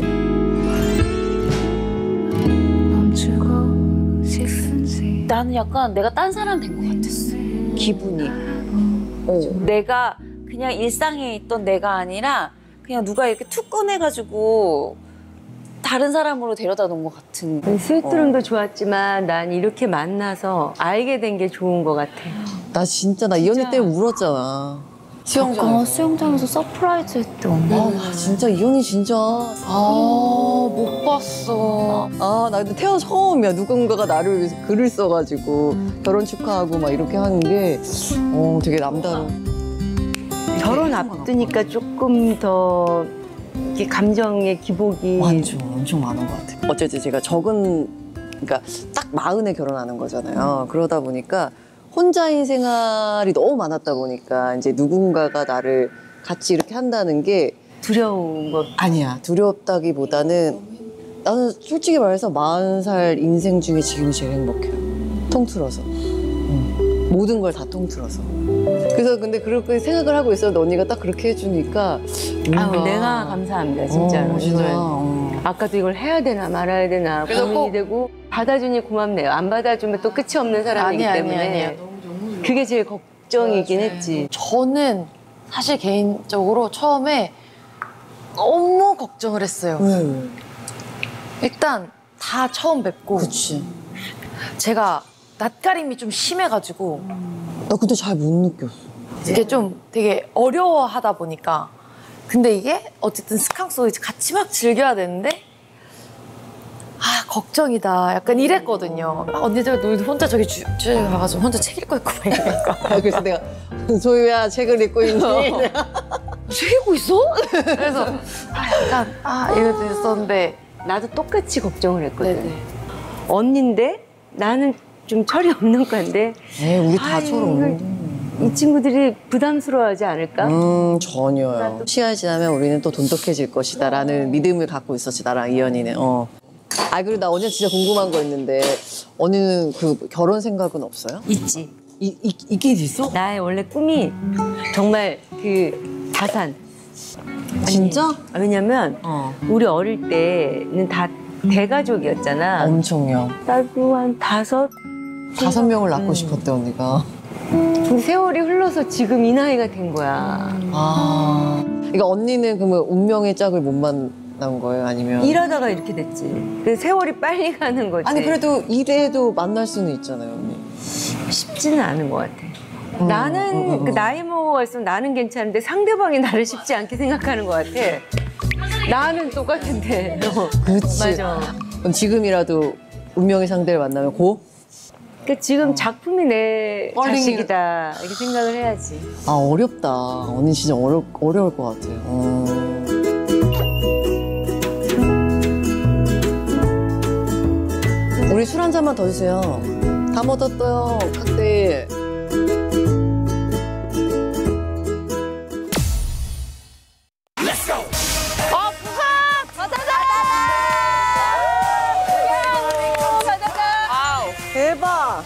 나는 약간 내가 딴 사람 된 것 같았어. 기분이. 어, 내가 그냥 일상에 있던 내가 아니라 그냥 누가 이렇게 툭 꺼내가지고 다른 사람으로 데려다 놓은 것 같은. 스위트룸도 좋았지만 난 이렇게 만나서 알게 된 게 좋은 것 같아. 나 진짜 나 이 언니 때문에 울었잖아. 수영장. 어, 수영장에서 서프라이즈 했대 언니. 아, 진짜 이 언니 진짜. 아, 못 봤어. 아, 나 근데 태어나 처음이야. 누군가가 나를 위해서 글을 써가지고 결혼 축하하고 막 이렇게 하는 게 어, 되게 남다른. 결혼 앞두니까 조금 더 이렇게 감정의 기복이 완전 엄청 많은 것 같아요. 어쨌든 제가 적은, 그러니까 딱 마흔에 결혼하는 거잖아요. 그러다 보니까 혼자인 생활이 너무 많았다 보니까 이제 누군가가 나를 같이 이렇게 한다는 게 두려운 것. 아니야. 두렵다기보다는 나는 솔직히 말해서 마흔 살 인생 중에 지금이 제일 행복해요. 통틀어서. 응. 모든 걸 다 통틀어서. 그래서 근데 그렇게 생각을 하고 있었는데 언니가 딱 그렇게 해주니까 아, 뭔가- 내가 감사합니다, 진짜로. 어, 진짜. 이걸. 어. 아까도 이걸 해야 되나 말아야 되나 그래서 고민이 꼭- 되고 받아주니 고맙네요. 안 받아주면 또 끝이 없는 사람이기 아니야, 때문에 아니야, 아니야. 그게 제일 걱정이긴 했지. 저는 사실 개인적으로 처음에 너무 걱정을 했어요. 음. 일단 다 처음 뵙고 그치. 제가 낯가림이 좀 심해가지고 나 근데 잘 못 느꼈어. 이게 좀 되게 어려워하다 보니까 근데 이게 어쨌든 스캉스 같이 막 즐겨야 되는데 아 걱정이다 약간 이랬거든요. 막 언니들 너 혼자 저기 주, 주에 가가지고 혼자 책 읽고 있고 막 이러니까 그래서 내가 소유야 책을 읽고 있니? 책 읽고 있어? 그래서 아 약간 아 이래도 있었는데 나도 똑같이 걱정을 했거든. 네네. 언니인데 나는 좀 철이 없는 건데. 네, 우리 다 아이, 철 없는데. 이 친구들이 부담스러워하지 않을까? 음 전혀요. 시간이 지나면 우리는 또 돈독해질 것이다라는 믿음을 갖고 있었지 나랑 이현이는. 어. 아 그리고 나 언니 진짜 궁금한 거 있는데 언니는 그 결혼 생각은 없어요? 있지. 이, 이, 있긴 있어? 나의 원래 꿈이 정말 그 다산. 진짜? 아니, 왜냐면 어. 우리 어릴 때는 다 대가족이었잖아. 엄청요. 나도 한 다섯 다섯 명을 낳고 음. 싶었대 언니가. 그 세월이 흘러서 지금 이 나이가 된 거야. 아. 그러니까 언니는 그러면 운명의 짝을 못 만난 거예요? 아니면? 일하다가 이렇게 됐지. 그 세월이 빨리 가는 거지. 아니 그래도 이래도 만날 수는 있잖아요 언니. 쉽지는 않은 것 같아. 음, 나는 음, 음. 그 나이 먹어갈수록 나는 괜찮은데 상대방이 나를 쉽지 않게 생각하는 것 같아. 나는 똑같은데. 그렇지. 맞아. 그럼 지금이라도 운명의 상대를 만나면 고? 그러니까 지금 작품이 내 뻘링이를- 자식이다 이렇게 생각을 해야지. 아 어렵다. 언니 진짜 어려, 어려울 것 같아요. 어. 우리 술 한 잔만 더 주세요. 다 먹었어요. 칵테일. 어 부산 바다다 바다다 아우 대박.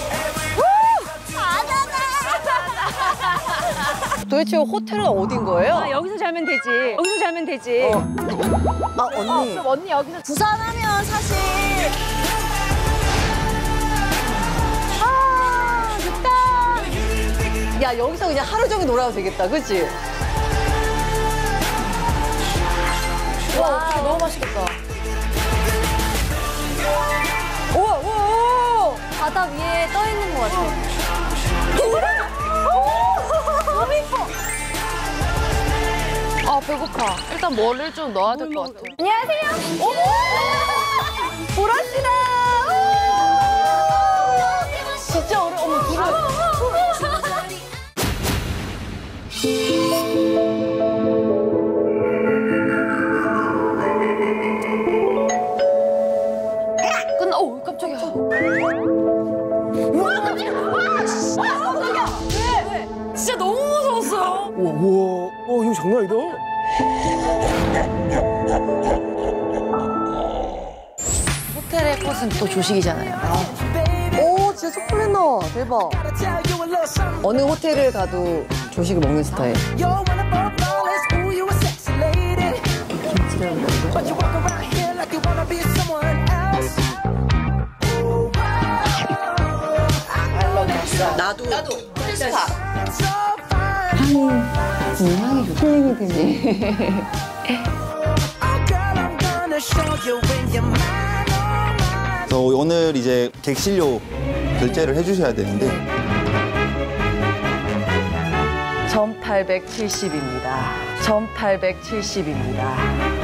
도대체 호텔은 어딘 거예요? 아, 여기서 자면 되지. 여기서 자면 되지. 어. 아 언니. 그럼 언니 여기서 부산하면 사실 아 좋다. 야 여기서 그냥 하루 종일 놀아도 되겠다. 그치? 와 어떻게 너무 맛있겠다. 우와 우와 우와. 바다 위에 떠 있는 것 같아. 너무 예뻐. 아 배고파. 일단 뭐를 좀 넣어야 될 것 같아. 안녕하세요. 어머. 보라씨다. 진짜 어려. 어머 둘을. 끝나. 어 깜짝이야. 우와 깜짝이야. 와 씨. 아 깜짝이야. 왜 왜? 진짜 너무 무서웠어요. 우와, 우와, 어, 이거 장난 아니다. 호텔의 꽃은 또 조식이잖아요. 오 진짜 속 풀린다. 대박. 어느 호텔을 가도 조식을 먹는 스타일. 나도. 나도. 필스파. 향이, 향이 좋다. 힐링이 되네. 그래서 오늘 이제 객실료 결제를 해주셔야 되는데 천팔백칠십입니다. 천팔백칠십입니다.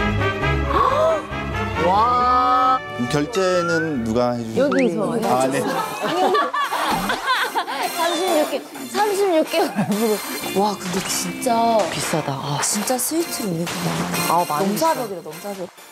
와. 결제는 누가 해주세요? 여기서 아, 네. 삼십육 개, 삼십육 개 얼굴로. 와, 근데 진짜 비싸다. 아, 진짜 스위트룸이구나. 아, 많이 넘사벽이다, 넘사벽.